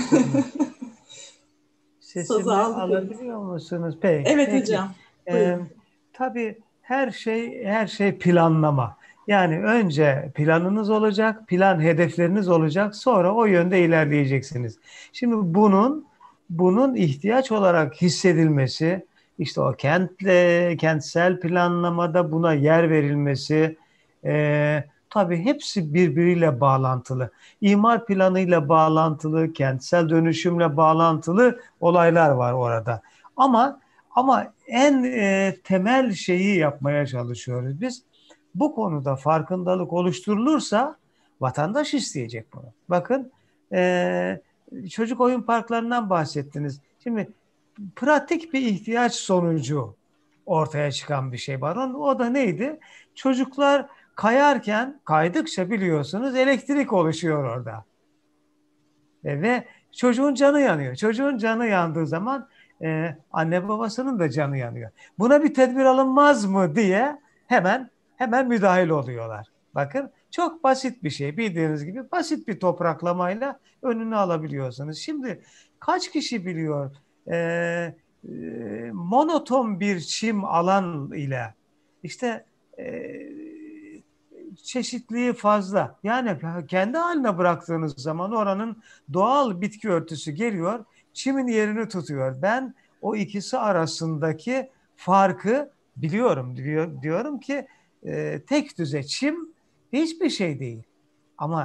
Sesimi aldık. alabiliyor musunuz? Peki. Evet Peki. hocam. Ee, tabii her şey her şey planlama. Yani önce planınız olacak, plan hedefleriniz olacak, sonra o yönde ilerleyeceksiniz. Şimdi bunun bunun ihtiyaç olarak hissedilmesi, işte o kentle kentsel planlamada buna yer verilmesi, e, tabii hepsi birbiriyle bağlantılı. İmar planıyla bağlantılı, kentsel dönüşümle bağlantılı olaylar var orada. Ama ama en e, temel şeyi yapmaya çalışıyoruz biz. Bu konuda farkındalık oluşturulursa vatandaş isteyecek bunu. Bakın e, çocuk oyun parklarından bahsettiniz. Şimdi pratik bir ihtiyaç sonucu ortaya çıkan bir şey var. O da neydi? Çocuklar kayarken, kaydıkça biliyorsunuz elektrik oluşuyor orada. E, ve çocuğun canı yanıyor. Çocuğun canı yandığı zaman e, anne babasının da canı yanıyor. Buna bir tedbir alınmaz mı diye hemen hemen müdahil oluyorlar. Bakın çok basit bir şey. Bildiğiniz gibi basit bir topraklamayla önünü alabiliyorsunuz. Şimdi kaç kişi biliyor e, e, monoton bir çim alan ile işte e, çeşitliği fazla. Yani kendi haline bıraktığınız zaman oranın doğal bitki örtüsü geliyor, çimin yerini tutuyor. Ben o ikisi arasındaki farkı biliyorum. Diyor, diyorum ki e, tek düze çim hiçbir şey değil. Ama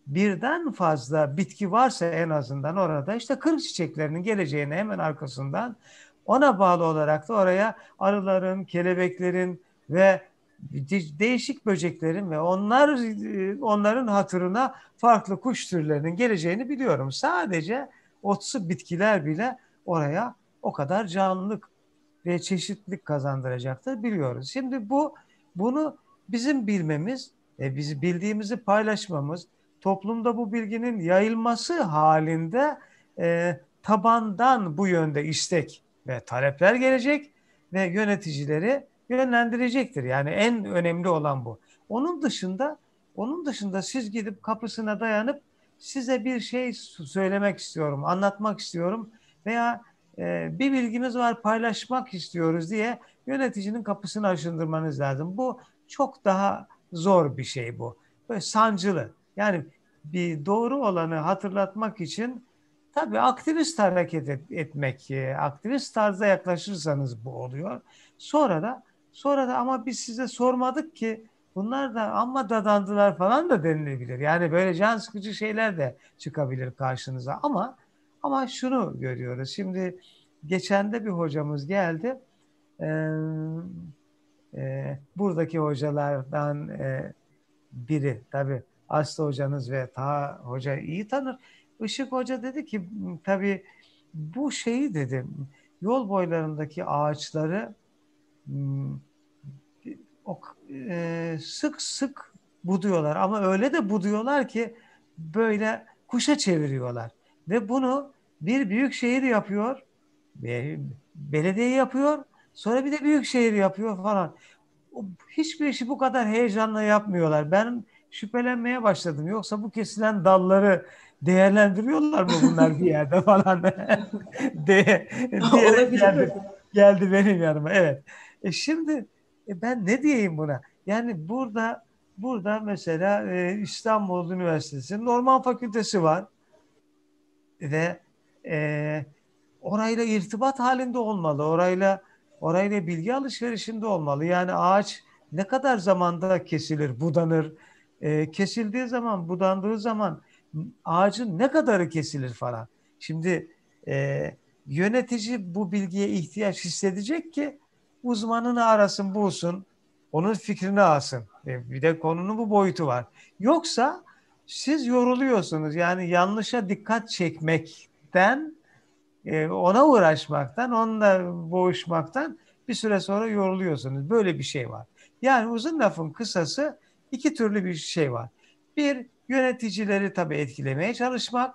birden fazla bitki varsa en azından orada işte kır çiçeklerinin geleceğini hemen arkasından ona bağlı olarak da oraya arıların, kelebeklerin ve değişik böceklerin ve onlar onların hatırına farklı kuş türlerinin geleceğini biliyorum. Sadece otsu bitkiler bile oraya o kadar canlılık ve çeşitlilik kazandıracaktır biliyoruz. Şimdi bu bunu bizim bilmemiz, e, bizi bildiğimizi paylaşmamız, toplumda bu bilginin yayılması halinde e, tabandan bu yönde istek ve talepler gelecek ve yöneticileri yönlendirecektir. Yani en önemli olan bu. Onun dışında onun dışında siz gidip kapısına dayanıp size bir şey söylemek istiyorum, anlatmak istiyorum veya e, bir bilgimiz var paylaşmak istiyoruz diye yöneticinin kapısını aşındırmanız lazım. Bu çok daha zor bir şey bu. Böyle sancılı. Yani bir doğru olanı hatırlatmak için tabii aktivist hareket et, etmek, e, aktivist tarzda yaklaşırsanız bu oluyor. Sonra da sonra da ama biz size sormadık ki bunlar da amma dadandılar falan da denilebilir. Yani böyle can sıkıcı şeyler de çıkabilir karşınıza ama ama şunu görüyoruz. Şimdi geçen de bir hocamız geldi. Ee, e, buradaki hocalardan e, biri tabii Aslı hocanız ve Taha Hoca iyi tanır. Işık Hoca dedi ki tabii bu şeyi dedi yol boylarındaki ağaçları o, e, sık sık buduyorlar ama öyle de buduyorlar ki böyle kuşa çeviriyorlar ve bunu bir büyük şehir yapıyor, ve belediye yapıyor, sonra bir de büyük şehir yapıyor falan. Hiçbir işi bu kadar heyecanla yapmıyorlar. Ben şüphelenmeye başladım. Yoksa bu kesilen dalları değerlendiriyorlar mı bunlar bir yerde falan de, diyerek geldi, geldi benim yanıma. Evet. E şimdi e ben ne diyeyim buna? Yani burada burada mesela e, İstanbul Üniversitesi'nin Orman Fakültesi var ve e, orayla irtibat halinde olmalı. Orayla orayla bilgi alışverişinde olmalı. Yani ağaç ne kadar zamanda kesilir, budanır. E, kesildiği zaman, budandığı zaman ağacın ne kadarı kesilir falan. Şimdi e, yönetici bu bilgiye ihtiyaç hissedecek ki uzmanını arasın, bulsun, onun fikrini alsın. E, bir de konunun bu boyutu var. Yoksa siz yoruluyorsunuz. Yani yanlışa dikkat çekmekten, ona uğraşmaktan, onunla boğuşmaktan bir süre sonra yoruluyorsunuz. Böyle bir şey var. Yani uzun lafın kısası iki türlü bir şey var. Bir, yöneticileri tabii etkilemeye çalışmak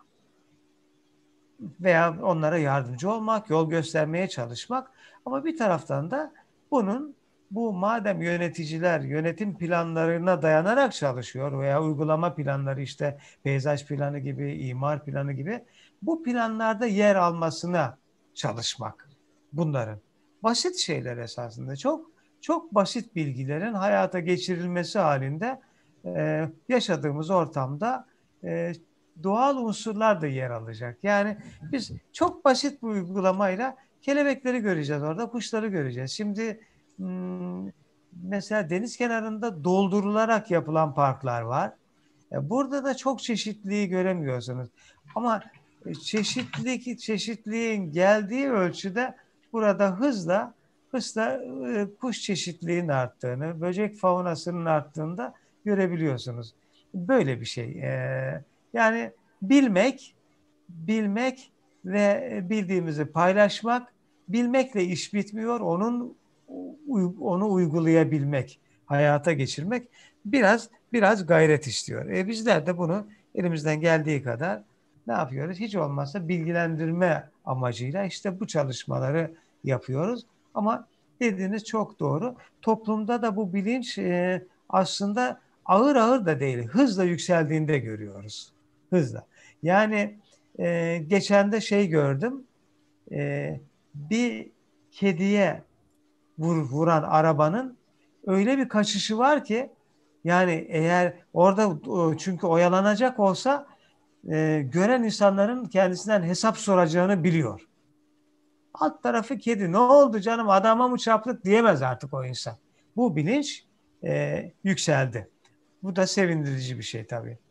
veya onlara yardımcı olmak, yol göstermeye çalışmak. Ama bir taraftan da bunun bu madem yöneticiler yönetim planlarına dayanarak çalışıyor veya uygulama planları işte peyzaj planı gibi, imar planı gibi bu planlarda yer almasına çalışmak bunların. Basit şeyler esasında çok çok basit bilgilerin hayata geçirilmesi halinde e, yaşadığımız ortamda e, doğal unsurlar da yer alacak. Yani biz çok basit bir uygulamayla kelebekleri göreceğiz orada, kuşları göreceğiz. Şimdi mesela deniz kenarında doldurularak yapılan parklar var. Burada da çok çeşitliliği göremiyorsunuz. Ama çeşitlilik, çeşitliliğin geldiği ölçüde burada hızla hızla kuş çeşitliliğinin arttığını, böcek faunasının arttığını da görebiliyorsunuz. Böyle bir şey. Yani bilmek, bilmek ve bildiğimizi paylaşmak, bilmekle iş bitmiyor. Onun onu uygulayabilmek, hayata geçirmek biraz biraz gayret istiyor. E bizler de bunu elimizden geldiği kadar ne yapıyoruz? Hiç olmazsa bilgilendirme amacıyla işte bu çalışmaları yapıyoruz. Ama dediğiniz çok doğru. Toplumda da bu bilinç e, aslında ağır ağır da değil, hızla yükseldiğinde görüyoruz. Hızla. Yani e, geçen de şey gördüm. E, bir kediye vur, vuran arabanın öyle bir kaçışı var ki yani eğer orada çünkü oyalanacak olsa e, gören insanların kendisinden hesap soracağını biliyor. Alt tarafı kedi. Ne oldu canım adama mı çarptık diyemez artık o insan. Bu bilinç e, yükseldi. Bu da sevindirici bir şey tabii.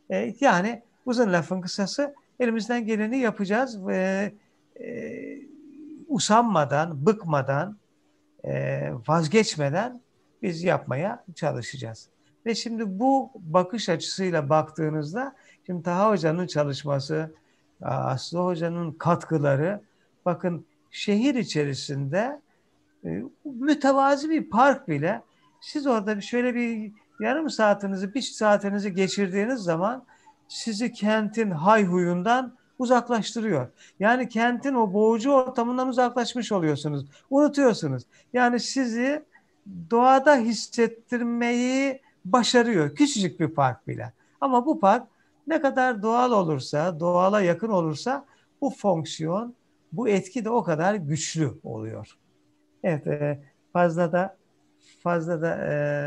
E, yani uzun lafın kısası elimizden geleni yapacağız ve e, usanmadan, bıkmadan, e, vazgeçmeden biz yapmaya çalışacağız. Ve şimdi bu bakış açısıyla baktığınızda, şimdi Taha Hoca'nın çalışması, Aslı Hoca'nın katkıları, bakın şehir içerisinde e, mütevazi bir park bile, siz orada bir şöyle bir yarım saatinizi, bir saatinizi geçirdiğiniz zaman sizi kentin hayhuyundan uzaklaştırıyor. Yani kentin o boğucu ortamından uzaklaşmış oluyorsunuz. Unutuyorsunuz. Yani sizi doğada hissettirmeyi başarıyor. Küçücük bir park bile. Ama bu park ne kadar doğal olursa, doğala yakın olursa bu fonksiyon, bu etki de o kadar güçlü oluyor. Evet, e, fazla da fazla da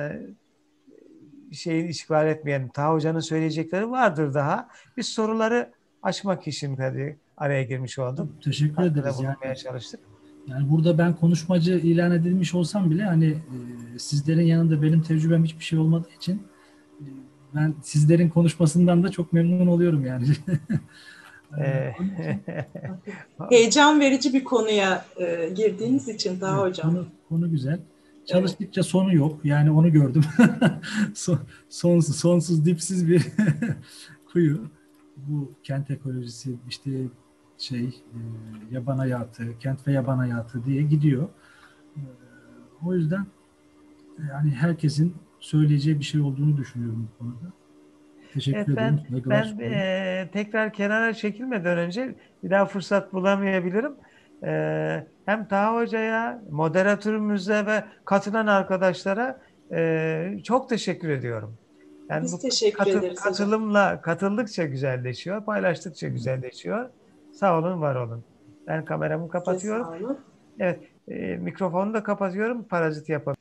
e, şeyi işgal etmeyelim. Taha Hoca'nın söyleyecekleri vardır daha. Biz soruları açmak için tabii araya girmiş olduk. Teşekkür Katkıda ederiz. Yani, bulunmaya çalıştık. yani burada ben konuşmacı ilan edilmiş olsam bile hani e, sizlerin yanında benim tecrübem hiçbir şey olmadığı için e, ben sizlerin konuşmasından da çok memnun oluyorum yani. E, Heyecan verici bir konuya e, girdiğiniz için daha Evet, hocam. konu, konu güzel. Evet. Çalıştıkça sonu yok. Yani onu gördüm. Son, sonsuz, sonsuz, dipsiz bir kuyu. Bu kent ekolojisi, işte şey, e, yaban hayatı, kent ve yaban hayatı diye gidiyor. E, o yüzden yani herkesin söyleyeceği bir şey olduğunu düşünüyorum bu konuda. Evet, Teşekkür ederim. ben Saygılar ben sunuyorum. e, tekrar kenara çekilmeden önce bir daha fırsat bulamayabilirim. E, hem Taha Hoca'ya, moderatörümüze ve katılan arkadaşlara e, çok teşekkür ediyorum. Yani Biz bu teşekkür katı, ederiz hocam. katılımla katıldıkça güzelleşiyor, paylaştıkça güzelleşiyor. Sağ olun, var olun. Ben kameramı Size kapatıyorum. sağ olun. Evet, e, mikrofonu da kapatıyorum. Parazit yapabilirim.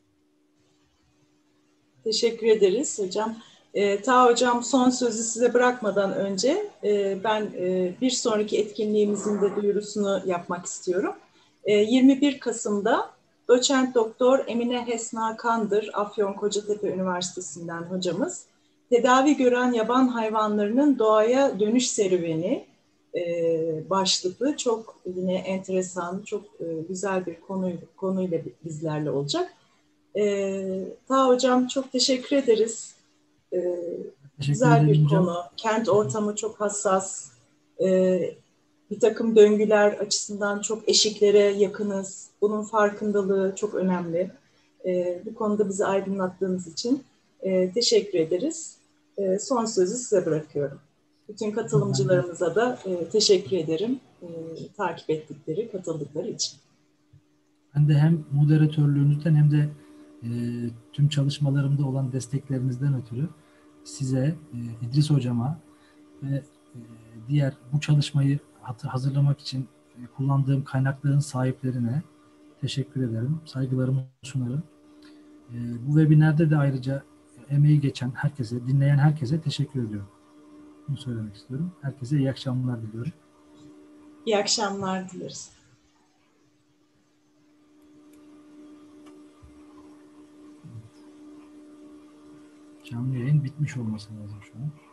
Teşekkür ederiz hocam. E, Ta hocam, son sözü size bırakmadan önce e, ben e, bir sonraki etkinliğimizin de duyurusunu yapmak istiyorum. E, yirmi bir Kasım'da Doçent Doktor Emine Hesna Kandır, Afyon Kocatepe Üniversitesi'nden hocamız, tedavi gören yaban hayvanlarının doğaya dönüş serüveni e, başlıklı çok yine enteresan, çok e, güzel bir konu, konuyla bizlerle olacak. Ee, Ta hocam, çok teşekkür ederiz. Ee, Teşekkür güzel bir ederim hocam. konu. Kent ortamı çok hassas. Ee, bir takım döngüler açısından çok eşiklere yakınız. Bunun farkındalığı çok önemli. Ee, bu konuda bizi aydınlattığınız için e, teşekkür ederiz. E, son sözü size bırakıyorum. Bütün Ben de katılımcılarımıza da e, teşekkür ederim. E, takip ettikleri, katıldıkları için. Ben de hem moderatörlüğünüzden hem de e, tüm çalışmalarımda olan desteklerinizden ötürü size, e, İdris Hocama ve e, diğer bu çalışmayı hazırlamak için e, kullandığım kaynakların sahiplerine teşekkür ederim. Saygılarımı sunarım. E, bu webinerde de ayrıca emeği geçen herkese, dinleyen herkese teşekkür ediyorum. Bunu söylemek istiyorum. Herkese iyi akşamlar diliyorum. İyi akşamlar dileriz. Canlı yayın bitmiş olması lazım şu an.